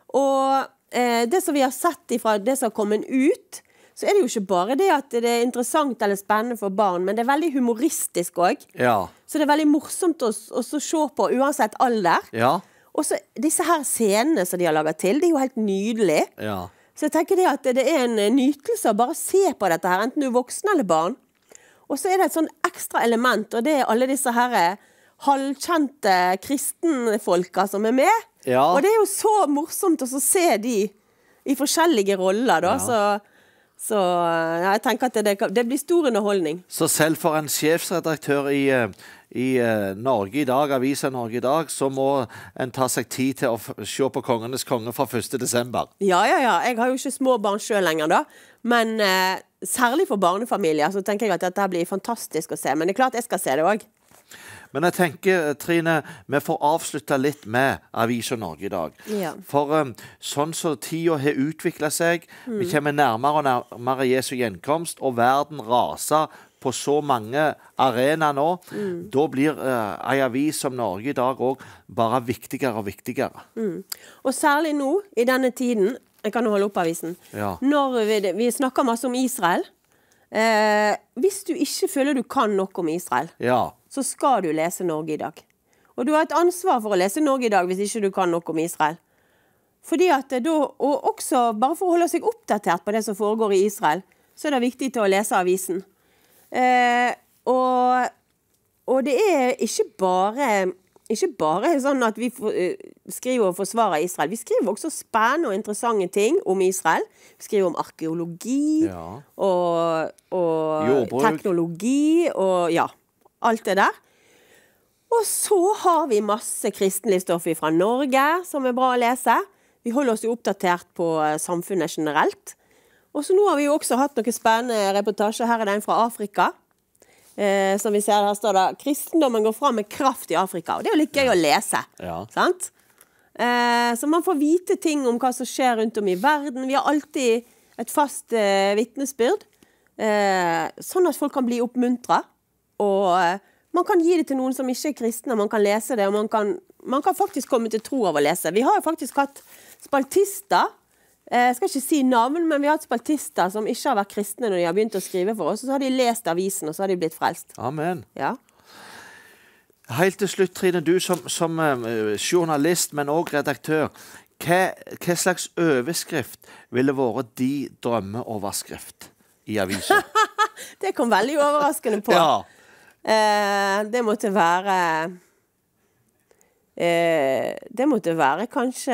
Og eh, det som vi har sett ifra det som har kommet ut, så er det jo ikke bare det at det er interessant eller spennende for barn, men det er veldig humoristisk også. Ja. Så det er veldig morsomt å, å så se på uansett alder. Ja. Og så disse her scenene som de har laget til, det er jo helt nydelig. Ja. Så jeg tenker det at det er en nytelse å bare se på dette her, enten du er voksen eller barn. Og så er det et sånn ekstra element, og det er alle disse her halvkjente kristenfolka som er med. Ja. Og det er jo så morsomt å så se de i forskjellige roller da, Ja. så, så ja, jeg tenker at det, det blir stor underholdning. Så selv for en sjefsredaktør i, eh, i eh, Norge i dag, Avisa Norge i dag, så må en ta seg tid til å f- se på Kongenes konge fra første desember. Ja, ja, ja. Jeg har jo ikke små barn selv lenger da, men eh, særlig for barnefamilier så tenker jeg at dette blir fantastisk å se. Men det er klart jeg skal se det også. Men jeg tenker, Trine, vi får avslutte litt med Avisa Norge i dag. Ja. For um, sånn så tiden har utviklet seg, vi Mm. kommer nærmere og nærmere Jesu gjenkomst, og verden raser på så mange arenaer nå, Mm. da blir uh, en avis som Norge i dag også bare viktigere og viktigere. Mm. Og særlig nå, i denne tiden, jeg kan jo holde opp avisen, Ja. når vi, vi snakker masse om Israel, eh, hvis du ikke føler du kan nok om Israel, Ja. så skal du lese Norge i dag. Og du har et ansvar for å lese Norge i dag hvis ikke du kan nok om Israel. Fordi at da, og også bare for å holde seg oppdatert på det som foregår i Israel, så er det viktig til å lese avisen. Eh, og, og det er ikke bare, ikke bare sånn at vi for, uh, skriver og forsvarer Israel. Vi skriver også spennende og interessante ting om Israel. Vi skriver om arkeologi ja. og, og teknologi og ja, alt det der. Og så har vi masse kristenlivsstoff fra Norge som er bra å lese. Vi holder oss jo oppdatert på samfunnet generelt. Og så nå har vi jo også hatt noen spennende reportasjer. Her er det en fra Afrika. Eh, som vi ser, her står det, kristendommen går fram med kraft i Afrika. Og det er jo litt gøy å lese. Ja. Sant? Eh, så man får vite ting om hva som skjer rundt om i verden. Vi har alltid et fast eh, vittnesbyrd. Eh, sånn at folk kan bli oppmuntret. Og eh, man kan gi det til noen som ikke er kristne. Man kan lese det, og man kan, man kan faktisk komme til tro av å lese. Vi har jo faktisk hatt spaltister, jeg skal ikke si navn, men vi har hatt spaltister som ikke har vært kristne når de har begynt å skrive for oss, og så har de lest avisen, og så har de blitt frelst. Amen. Ja. Helt til slutt, Trine, du som, som uh, journalist, men også redaktør, hva, hva slags overskrift ville vært de drømmeoverskrift i avisen? Det kom veldig overraskende på. Ja. Eh, det måtte være... Eh, det måtte være kanskje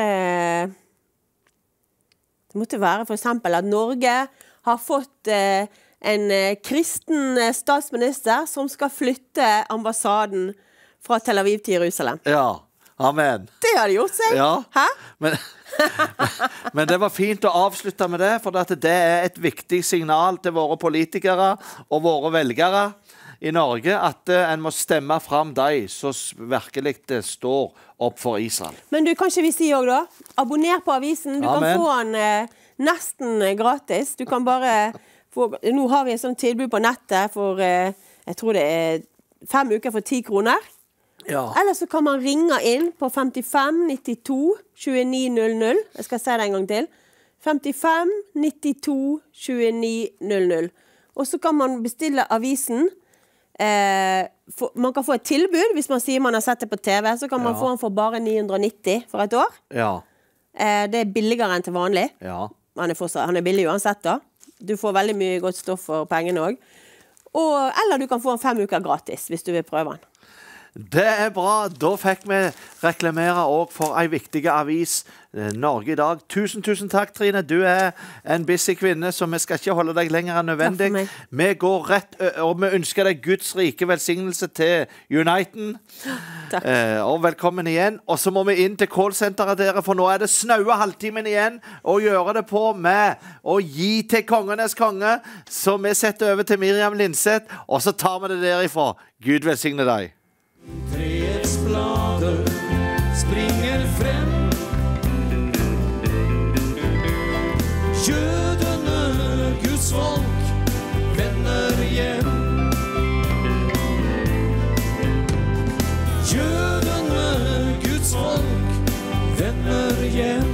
det måtte være for eksempel at Norge har fått eh, en eh, kristen statsminister som skal flytte ambassaden fra Tel Aviv til Jerusalem. Ja, amen. Det har de gjort seg. Ja. Hæ? Men, men det var fint å avslutte med det, for at det er et viktig signal til våre politikere og våre velgere i Norge, at uh, en må stemme fram de som virkelig uh, står opp for Israel. Men du, kan ikke vi si også da? Abonner på avisen. Du Amen. Kan få den uh, nesten gratis. Du kan bare få, nå har vi en sånn tilbud på nettet for, uh, jeg tror det er fem uker for ti kroner. Ja. Eller så kan man ringe inn på femtifem nittito tjueni null null. Jeg skal si det en gang til. femtifem nittito tjueni null null. Og så kan man bestille avisen. Eh, for, man kan få et tilbud hvis man sier man har sett det på T V, så kan man ja. Få den for bare ni hundre nitti for et år. Ja. Eh, det er billigere enn til vanlig. Ja. Han er, fortsatt, han er billig uansett da. Du får veldig mye godt stoff for pengene også. Og, eller du kan få den fem uker gratis hvis du vil prøve den. Det er bra. Da fikk vi reklamere også for en viktig avis, Norge i dag. Tusen, tusen takk, Trine. Du er en busy kvinne, så vi skal ikke holde deg lenger enn nødvendig. Vi går rett, og vi ønsker deg Guds rike velsignelse til Uniten. Takk. Eh, og velkommen igjen. Og så må vi inn til callsenteret dere, for nå er det snaue halvtimen igjen å gjøre det på med å gi til kongenes konge. Så vi setter over til Miriam Lindseth, og så tar vi det derifra. Gud velsigne deg. Treets blader springer frem. Jødene, Guds folk, vender hjem. Jødene, Guds folk, vender hjem.